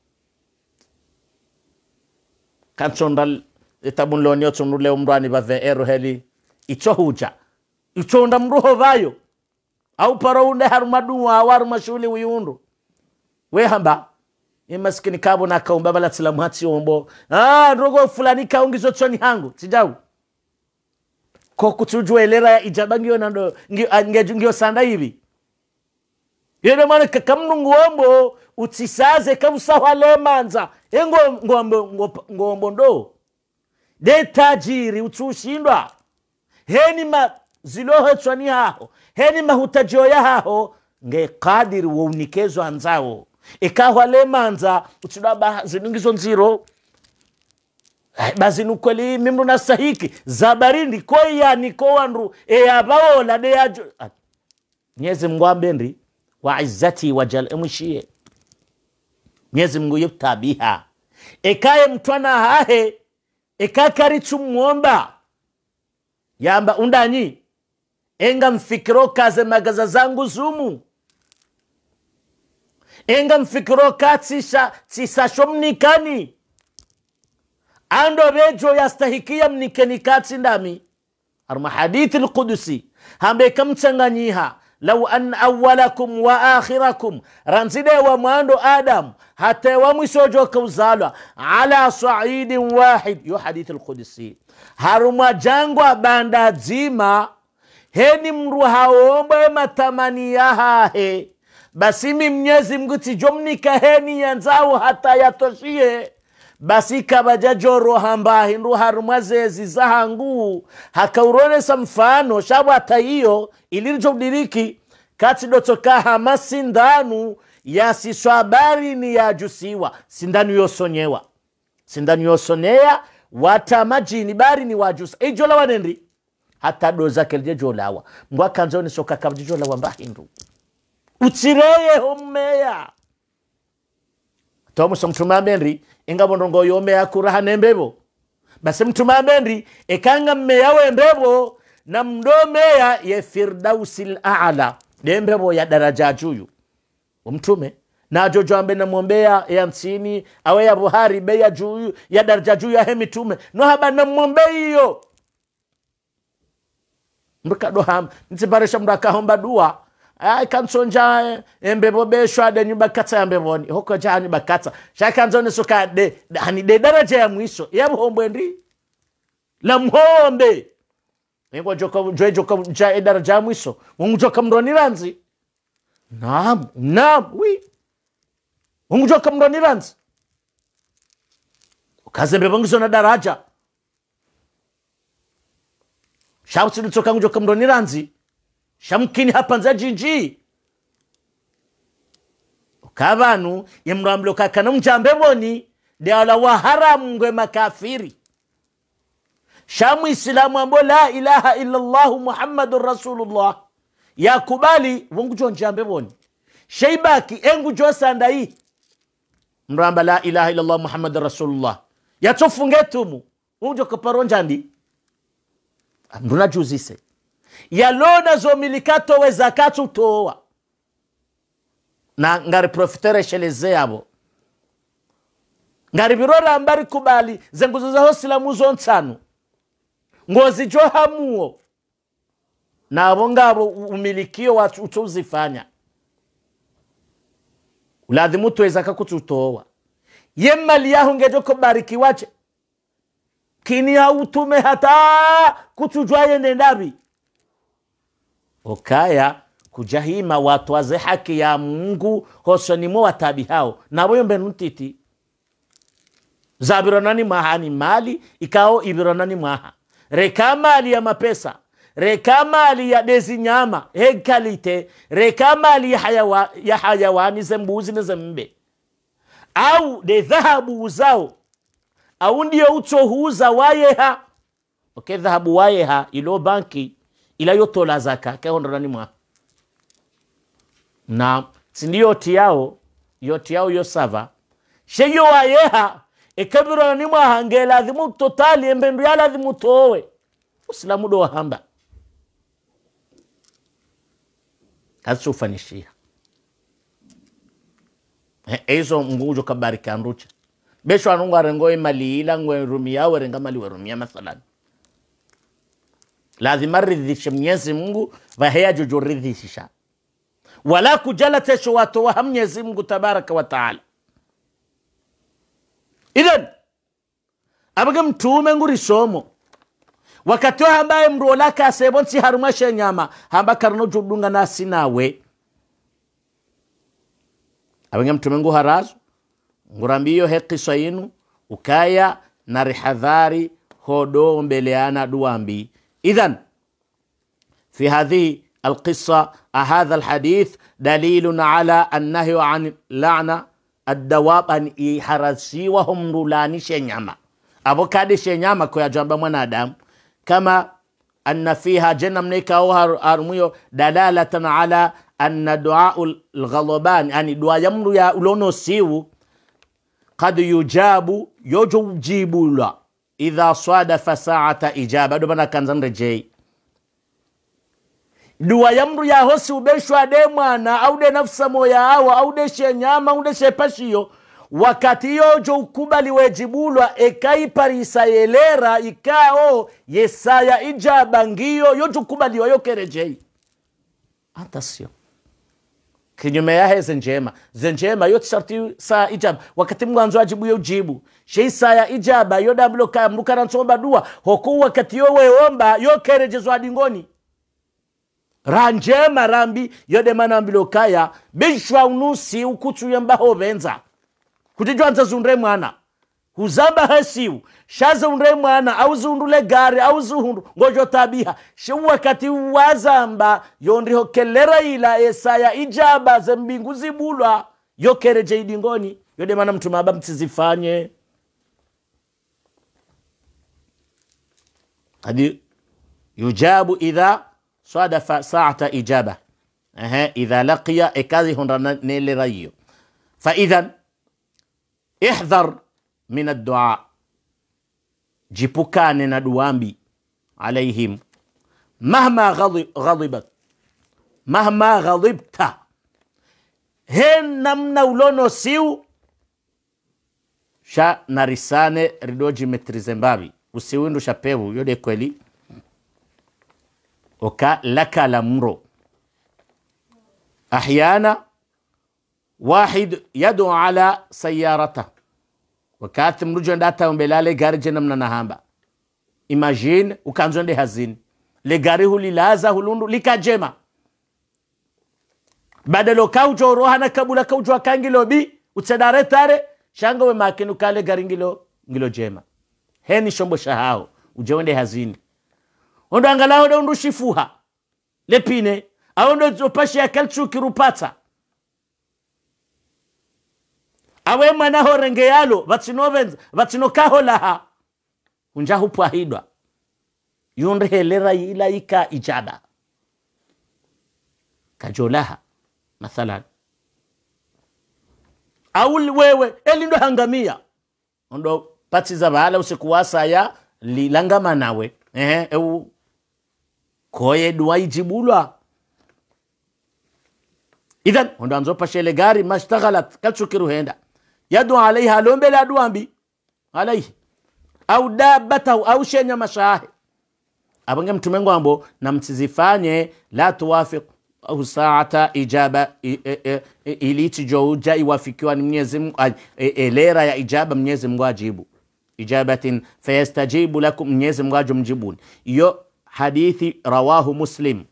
Speaker 1: kanchondal etabunloni otunule umrani bave ero heli icho huja icho nda mruho vayo au paraunde harumaduwa waru mashuli uyundu we hamba imaskini kabo na kaumba bala tilamu hati ombo ah ndogo fulani kaungizo choni hangu tijau ko kutujua elera ya ijabangio nando ngejungio sanda hivi yene mwana kakamnungu ombo utisaze kabusa wale manza engo ngombo ngombo ndo de tajiri utushindwa heni ma ziloho choni haho heni mahutajio ya haho nge kadiri waunikezo anzao ikawa le manza utudaba zinungizo nziro bazinu kweli mimru na sahiki zabarindi koya niko wanru e yabaola de yajo Mwenyezi Mungu ambendi wa izzati wa jal'amshie Mwenyezi Mungu yutabiha ekaye mtwana hahe ekakari tumuomba yamba undanyi enga mfikiro kaze magaza zangu zumu enga mfikiro katisha tisasho mnikani ando bejo yastahikia mnikeni kati ndami arma hadithi al-Qudusi hambe kamchanganyiha law an awwalakum wa akhirakum ranzide wa mwando Adam hata wa mwishojo kauzalwa ala sa'idin wahid yo hadithi al-Qudusi haruma jangwa banda zima heni mru haombe matamani yahahe basi Mwenyezi Mungu tijomnika heni yanzao hata yatoshie basi kabajajo rohamba hindu harumazezi zahangu hakaurone sa mfano shabata hiyo ilirjodiriki kati dotoka hama sindanu ya siswabari ni ya jusiwa sindanu yosonyewa sindanu yosonea wata majini bari ni wajusa ejola wanendri hata doza kelje jolawa mbwa kanzoni soka kabji jolawa mba hindu utireye homeya tomu mtuma benri inga bondongo yome yakura nembebo basi mtuma benri ekanga mmeyawe mbebo na mdomeya ye firdausil a'la dembebo ya daraja juyu umtume na jojo ambe na mwombea ya msini awe ya Buhari be ya juyu ya daraja juyu ya hemi tume no haba na mwombe hiyo mruka doham ntibaresha mraka homba dua ay kansonja embebo be shwade nyumba kata ya mbeboni hoko ja nyumba kata shakanzone soka de hani de daraja ya mwiso ya mhombe ndi la mhombe ngo joko joe joko ja daraja ya mwiso mungu joka mroni ranzi naam naam wi mungu joka mroni ranzi ukazembe bangizo na daraja shauti lutoka ngujo kamroni ranzi shamkini hapa nza jiji ukabanu yemramlo kakana mjambe boni de ala wa haramu ngwe makafiri shamu islamu ambo la ilaha illa Allah Muhammadur Rasulullah yakubali wongujo njambe boni sheibaki engu jo sandai mramba la ilaha illa Allah Muhammadur Rasulullah yatofungetumu wongujo kaparonja ndi nduna juzise yalona zo milikato we zakatu toa na ngari profitere sheleze abo ngari birora ambari kubali zenguzo za hosilamu zontanu ngozi jo hamuo na abo ngabo umilikio watu utuzifanya uladhimu tuweza kakututoa yemali yahu ngejo kubariki wache kini ya utume hata kutujwaye nendabi okaya kujahima watu waze haki ya Mungu hosoni mo watabi hao na boyo mbenutiti zabironani mahani mali ikao ibironani maha reka mali ya mapesa reka mali ya dezi nyama hekalite reka mali ya hayawa, ya hayawani zembuzi na zembe au de dhahabu uzao au ndio utohuza wayeha okay dhahabu wayeha ilo banki ila yotola zaka kahondorani mwa na sindio tiao yoti yao yosava sheyo wayeha ekabiro ni mwa hangela dhimu totali embendu yala dhimu towe usilamu do hamba kasufanishia ezo ngujo kabarika anrucha besho anunga rengo imali ila ngwe rumia werenga mali werumia mathalan lazima ridhishe Mwenyezi Mungu vahaya jujuridhisha wala kujalatesho watu wa Mwenyezi Mungu tabaraka wa taala idhan abaga mtume nguri somo wakati wa ambaye mrolaka asebonsi harumashe nyama hamba karno judunga nasi nawe abaga mtume ngu harazu ngurambiyo hekisa inu ukaya na rihadhari hodo mbeleana duambi إذن في هذه القصة هذا الحديث دليل على النهي عن لعنة الدواب أن يحرسي وهم رولاني شنياما أبو كادي شنياما كويا جنب من آدم كما أن فيها جنة منيكا وهرميو دلالة على أن دعاء الغضبان يعني دعاء يمرو يا أولونو سيو قد يجاب يجيب لا إذا صادف ساعة إجابة دوبنا كانزان رجي dua yamru ya hosi ubeshwa de mwana au de nafsa moya hawa au de shenyama au de shepashio wakati yojo ukubali wejibulwa ekai parisa yelera ikao yesaya ijaba ngiyo yojo ukubali wa yokerejei anta sio kinyume ya heze njema zenjema yote sharti saa ijaba wakati mwanzo ajibu yojibu shei saya ijaba yoda mloka mlukara nsomba dua hoku wakati yowe omba yokerejezwa dingoni ranjema rambi yode mana mbilokaya bishwa unusi ukutu yamba hovenza kutijwanza zundre mwana huzamba hasiu shaza undre mwana au zundule gari au zuhundu ngojo tabiha shu wakati wazamba yondri hokelera ila esaya ijaba zembingu zibulwa yokereje idingoni yode mana mtu maba mtizifanye hadi yujabu idha صادف ساعة إجابة أه. إذا لقي إكاذي هنرا نيل رأيو فإذا ihdhar min ad-du'a, jipukane na duambi alaihim mahma ghadibat mahma ghadibta, hen namna ulono siu sha narisane ridoji metrize mbabi usiwindu shapevu yode kweli oka laka lamro. Ahyana wahid yadu ala sayarata, wakati mrujo ndata umbelale gari jena mna hamba. Imagine ukanzonde hazini le gari hulilaza hulundu likajema badalo kaujo rohana kabula kaujo akangilo bi utsedare tare shanga we makinu kale gari ngilo ngilo jema heni shombo shahao ujewende hazini ondo angalao ndo ndushifuha lepine aondo zopashi ya kalchu kirupata awe mana horenge yalo vatinovenza vatinokaho laha unja hupwahidwa yunde helera ila ika ijaba kajolaha mathalan awul wewe elindo hangamia ondo pati za bahala usikuwasa ya lilangama nawe ehe eu koye duwa ijibulwa idhan ondo anzopa shele gari mashtaghalat kalchukiru henda yadu alaiha lombe la duambi alaihi au dabatahu au shenya mashahe abange mtumengo ambo na mtizifanye la tuwafiq au saata ijaba iliti jouja iwafikiwa ni Mwenyezi Mungu elera ya ijaba Mwenyezi Mungu ajibu ijabatin fayastajibu lakum Mwenyezi Mungu ajumjibuni. Iyo hadithi rawahu Muslim.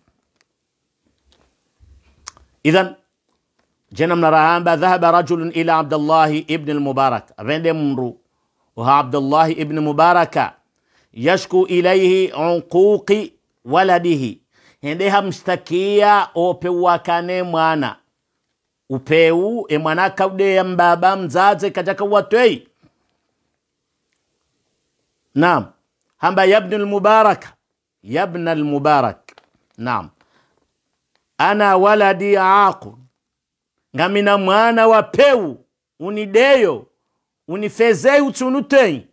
Speaker 1: Idhan jana mnarahamba dhahaba rajulun ila Abdullah ibn al-Mubarak, avende mru wa Abdullah ibn Mubaraka yashku ilayhi unquqi waladihi, hende hamstakia opeu wakane mwana upeu e mwana kaude ya mbaba mzaze kajaka watwei. Naam, hamba yabn al-Mubarak yabn al-Mubarak, naam ana waladi aqu, ngamina mwana wapeu unideyo unifezei utunutei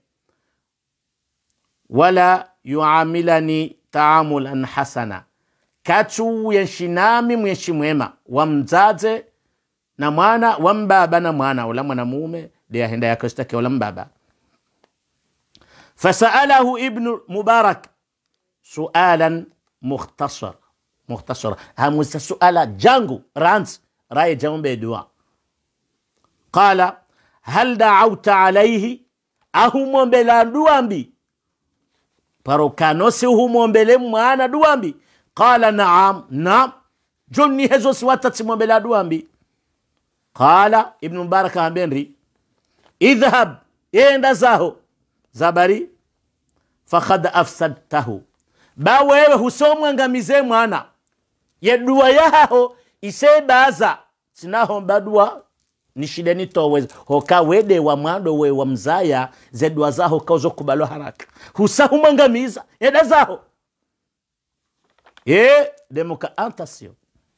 Speaker 1: wala yuamilani taamulan hasana, kachu yenshinami mweshimwema wa mzaze na mwana wa mbaba na mwana wala mwana mume dia henda yakostake wala mbaba. Fasaalahu ibn Mubarak sualan mukhtasar mukhtasar hamusa suala jangu rans raye jambe dua. Qala hal da'awta alayhi, ahumombela duambi parokano si uhumombele mwana duambi. Qala naam, naam jonni hezo siwata timombela duambi. Qala ibn Mubarak ambenri idhhab yenda zaho zabari fakhad afsadtahu, ba wewe husomwa ngamize mwana yedua yaho isebaza sinaho mbadua nishide nitoweza hoka wede wa mwando we wa mzaya zedua zaho kauzo kubalo haraka husahu mangamiza yeda zaho e demuka antasio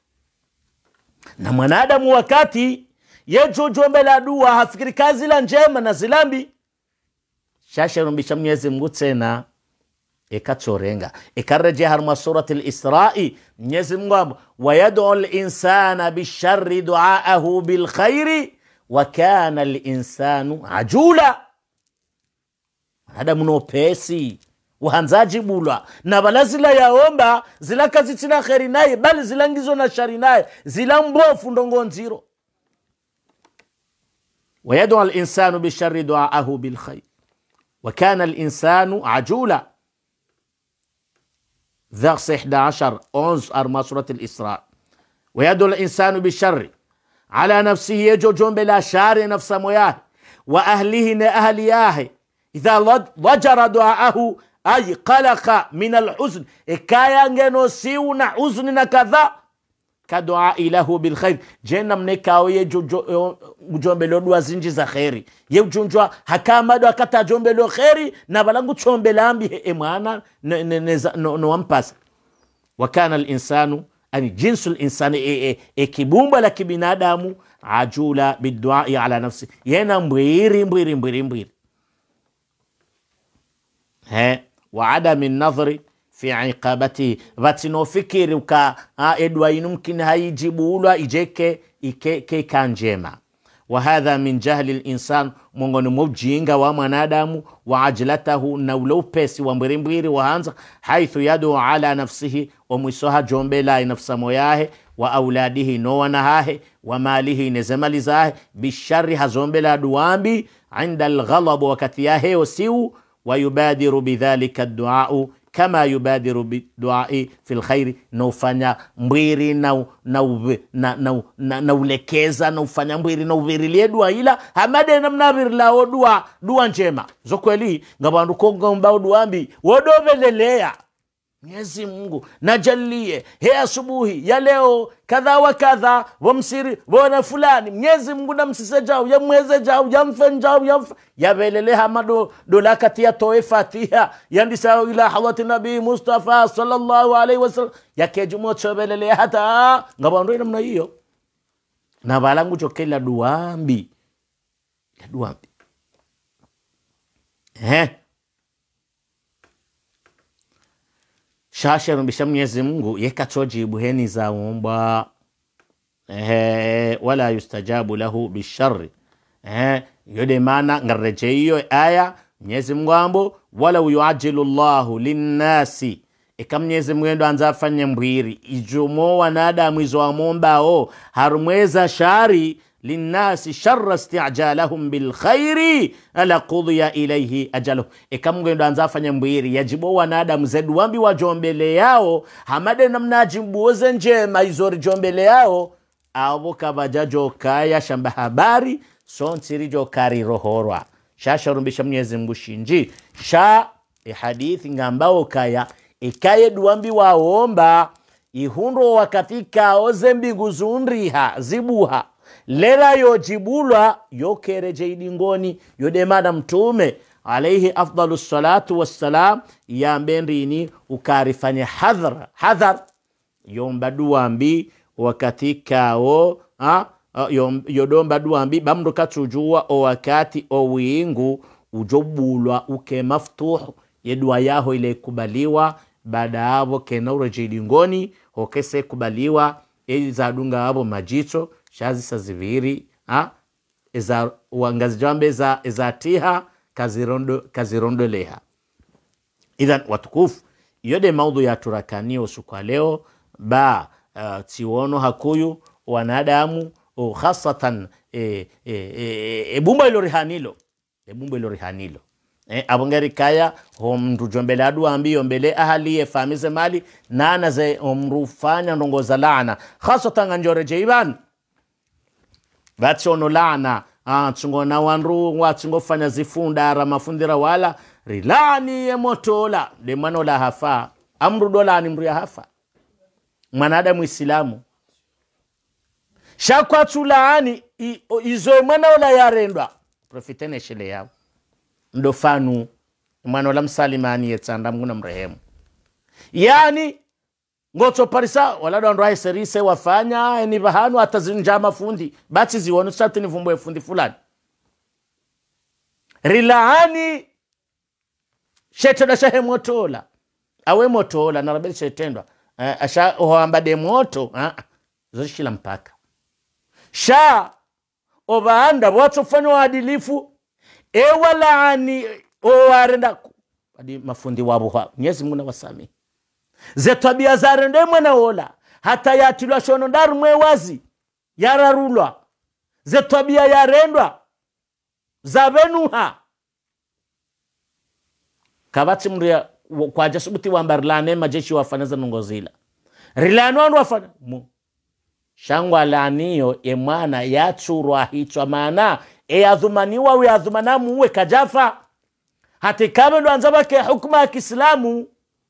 Speaker 1: na mwanadamu wakati yejojo mbela dua hafikiri kazi la njema na zilambi shasha rumbisha Mwenyezi Mungu tena ekachorenga ekareje harma surati al-Isra'i Mwenyezi Mungu wa yad'u al-insana bisharri du'aahu bil khairi wa kana al-insanu ajula, hada muno pesi uhanzaji bulwa na balazila yaomba zila kazi tina khairi naye bali zilangizo na shari naye zila mbofu ndongo nziro. Wa yad'u al-insanu bisharri du'aahu bil khair wa kana al-insanu ajula. Verset إحدى عشر onze أرما سورة الإسراء. ويدعو الإنسان بالشر على نفسه يجو جنب لا شار نفس موياه وأهله أهلياه إذا ضجر دعاءه أي قلق من الحزن إكايا نسيونا حزننا كذا كدعاء له بالخير جينا منكاو يجو جنب لو دوا زنجي za khairi yejunjwa hakama do akata jombe lo khairi na balangu chombe lambi e mwana no wampasa. Wa kana al-insanu ani jinsul insani e, e, e kibumba la kibinadamu ajula biduai ala nafsi yena mbwiri mbwiri mbwiri mbwiri he wa adami nadhri fi iqabati vatino fikiri uka edwa inumkin hayijibulwa ijeke ike kanjema wa hadha min jahli al-insan mongoni mujinga wa mwanadamu wa ajlatahu na ulopesi wa mbirimbiri wa hanza haithu yadu ala nafsihi wa mwisoha jombela nafsa moyahe wa auladihi no wanahahe wa malihi nezemalizahe bishari hazombela duambi inda al-ghalab wakati yahe osiu wa yubadiru bidhalika ad-du'a kama yubadiru biduai fil khairi na ufanya mbwiri na na na na, na, na ulekeza na ufanya mbwiri na uvirilie dua ila hamade na mnabirila dua dua njema zokweli ngabandu konga mbao duambi wodovelelea Mwenyezi Mungu najalie he asubuhi ya leo kadha wa kadha wamsiri wana fulani Mwenyezi Mungu namsise jao ya mweze jao ya mfen jao ya mf... ya velele hamado dola katia toe fatiha yandisa ila hawati nabii Mustafa sallallahu alaihi wasallam ya kejumo chobelele hata ngabandu namna hiyo na balangu chokela duambi ya duambi eh Shasha rumbisha Mwenyezi Mungu yekatojibu heni za umba eh wala yustajabu lahu bisharri eh yode maana ngareje hiyo aya Mwenyezi Mungu ambo wala yuajilu Allahu linnasi ikam Mwenyezi Mungu ndo anza afanye mbwiri ijumo wanadamu izo amombao harumweza shari linnasi sharra isti'jalahum bil khairi ala qudiya ilayhi ajaluhu ikamwe ndo anza afanya mbwiri yajibo wanadamu zedu wambi wajombele yao hamade namna jimbuoze njema izori jombele yao abo kabajajo kaya shamba habari sonsiri jo kari rohorwa shasha rumbisha Mwenyezi Mungu shinji sha e hadithi ngambao kaya ikaye duambi waomba ihundo wakatika oze mbingu zunriha zibuha lela yojibulwa yokereje idingoni yodemada mtume alaihi afdalu salatu wassalam ya mbendini ukarifanye hadhar hadhar yomba duambi wakatika o ha yodomba duambi bamdo katujua o wakati o wingu ujobulwa uke maftuh yedua yaho ile kubaliwa baada hapo kenaure idingoni hokese kubaliwa eza dunga hapo majito shazi saziviri ha eza uangazi jambe za ezatiha kazirondo kazirondo leha idhan watukufu yode maudhu ya turakanio suka leo ba uh, tiono hakuyu wanadamu o khasatan e, e, e, e bumba ilo rihanilo e bumba ilo rihanilo eh abongeri kaya homndu jombele adu ambiyo mbele ahali e famize mali nana ze omrufanya ndongoza laana khasatan nganjore jeiban Vatsono lana ah tsungona wanru watsungofanya zifunda ra mafundira wala rilani ye motola de manola hafa amru dola ni mru ya hafa mwanadamu Islamu shakwa tulaani izo manola yarendwa profitene shele yao ndofanu manola msalimani yetsanda mnguna mrehemu yani ngoto parisa wala ndo ndwa serise wafanya ni bahanu atazinja mafundi bati ziwonu sati ni vumbo fundi fulani rilaani shetenda shahe motola awe motola na rabeli shetendwa uh, asha hoamba de moto uh, zoshila mpaka sha obaanda watu fanywa adilifu e walaani o warenda adi mafundi wabo Mwenyezi Mungu na wasami zetabia zarende mwana ola hata yatilwa shono ndaru mwewazi yararulwa zetabia yarendwa zabenuha kabati mria kwa jasubuti wambarlane majeshi wafanaza nongozila rilano anu wafana mu shangwa laniyo e mwana yatsurwa hitwa maana e adhumaniwa we adhumanamu uwe kajafa hati kabe ndo anzabake hukuma ya Kiislamu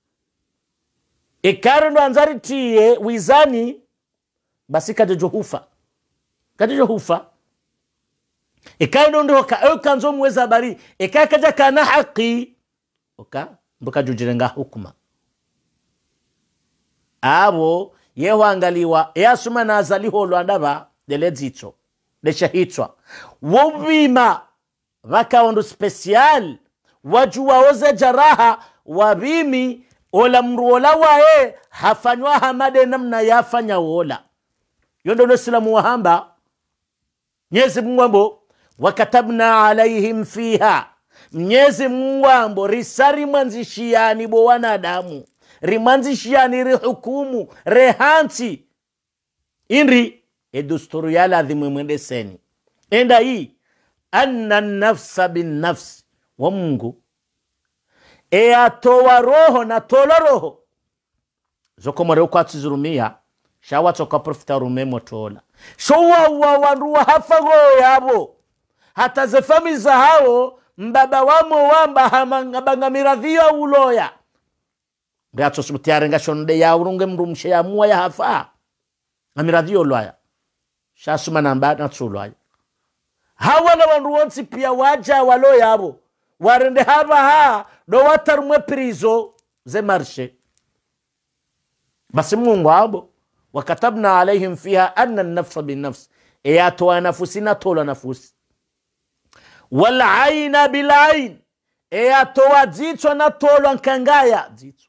Speaker 1: ikare ndo anzaritie wizani basi kadejo hufa kadejo hufa ikare ndo ndo kanzo mweza bari ikare kaja kana haki oka mbuka jujirenga hukuma abo yeho angaliwa yasuma na azaliho lwandaba delezito deshahitwa wobima vakaondu special wajua oze jaraha wabimi ola mruola wae hafanywa hamade namna yafanya wola yondo no islamu wahamba Mwenyezi Mungu ambo wakatabna alaihim fiha Mwenyezi Mungu ambo risari mwanzishiani bo wanadamu rimanzishiani rihukumu rehanti inri edusturu yala adhimu mwendeseni enda hii anna nafsa bin nafsi wa Mungu e atowa roho na tola roho zoko mwere ukwati zurumia shawa toka profita rume motola showa wa wanruwa hafago yabo hata zefami za hao mbaba wamo wamba hamangabanga miradhiyo uloya ngato subutiare nga shonde ya urunge mrumshe ya muwa ya hafa amiradhiyo uloya shasuma namba na tsulwaya hawa na wanruwansi pia waja walo yabo warende haba ha do watarumwe prizo ze marshe basi Mungu abo wakatabna alaihim fiha anna an-nafsa bin-nafs eyatoa nafusi na tola nafusi wal aina bil ain eyatoa jicho na tola nkangaya jicho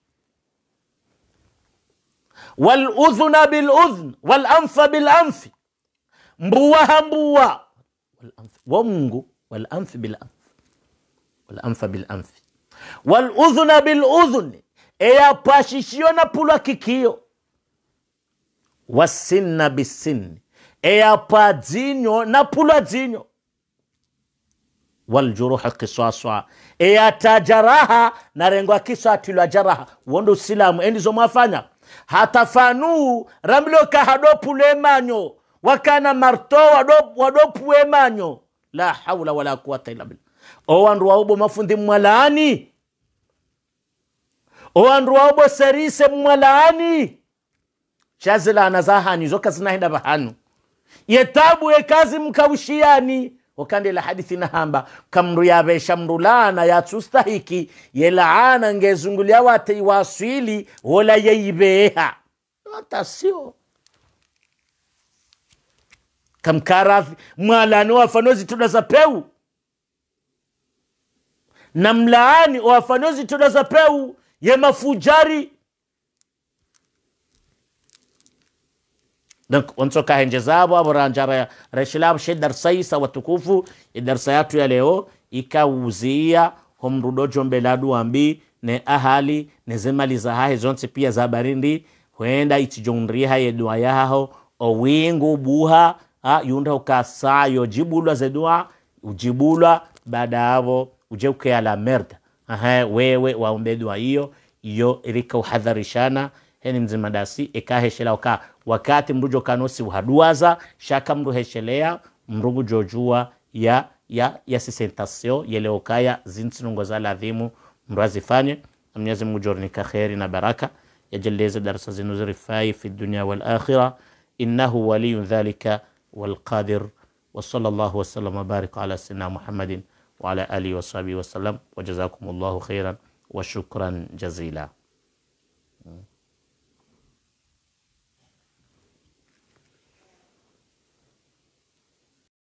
Speaker 1: wal udhuna bil udhn wal anfa bil anfi mbuwa mbuwa wal anf wa Mungu wal anf bil anf wal anfa bil anfi wal udhuna bil udhn eyapashishio na pula kikio wasinna bisinni eyapa dzinyo na pula dzinyo wal juruha qisaswa eyatajaraha na rengo kisa tilwa jaraha wondo silamu endizo mwafanya hatafanu ramlo kahado pule manyo wakana marto wado wado pue manyo la hawla wala quwwata illa billah o wandu waubo mafundi mwalaani o wandu waubo serise mwalaani shazila anazahani zoka zinahenda bahanu yetabu ekazi mkawushiani wakande la hadithi na hamba kamru ya beshamrulana ya tustahiki yelaana ngezungulia wate iwaswili wala yeibeha hata sio kamkarafi mwalani wafanozi tunaza peu na mlaani wafanozi tunaza peu ye mafujari. Donc onsoka henjezabo abaranjara reshilab shedar saisa watukufu idarsa yatu ya leo ikauzia homrudo jombeladu ambi ne ahali ne zemali za hahe zonse pia za barindi huenda itijonriha yedua yaho o wingu buha ha yunda ukasayo jibulwa zedua ujibulwa baada hapo ujeuke ala merda aha wewe waombedwa hiyo hiyo ilika uhadharishana heni mzimadasi ekaheshela oka wakati mrujo kanosi uhaduaza shaka mru heshelea mrugu jojua ya ya ya sisentasio yeleokaya zinsinungo za ladhimu mrazifanye. Mwenyezi Mungu jornika khairi na baraka yajeleze darasa zinu rifai fi dunya wal akhirah innahu waliyun dhalika wal qadir wa sallallahu wa sallam wa barik ala sayyidina Muhammadin wa ala alihi wa sahbihi wa sallam wa jazakumullahu khairan wa shukran jazila.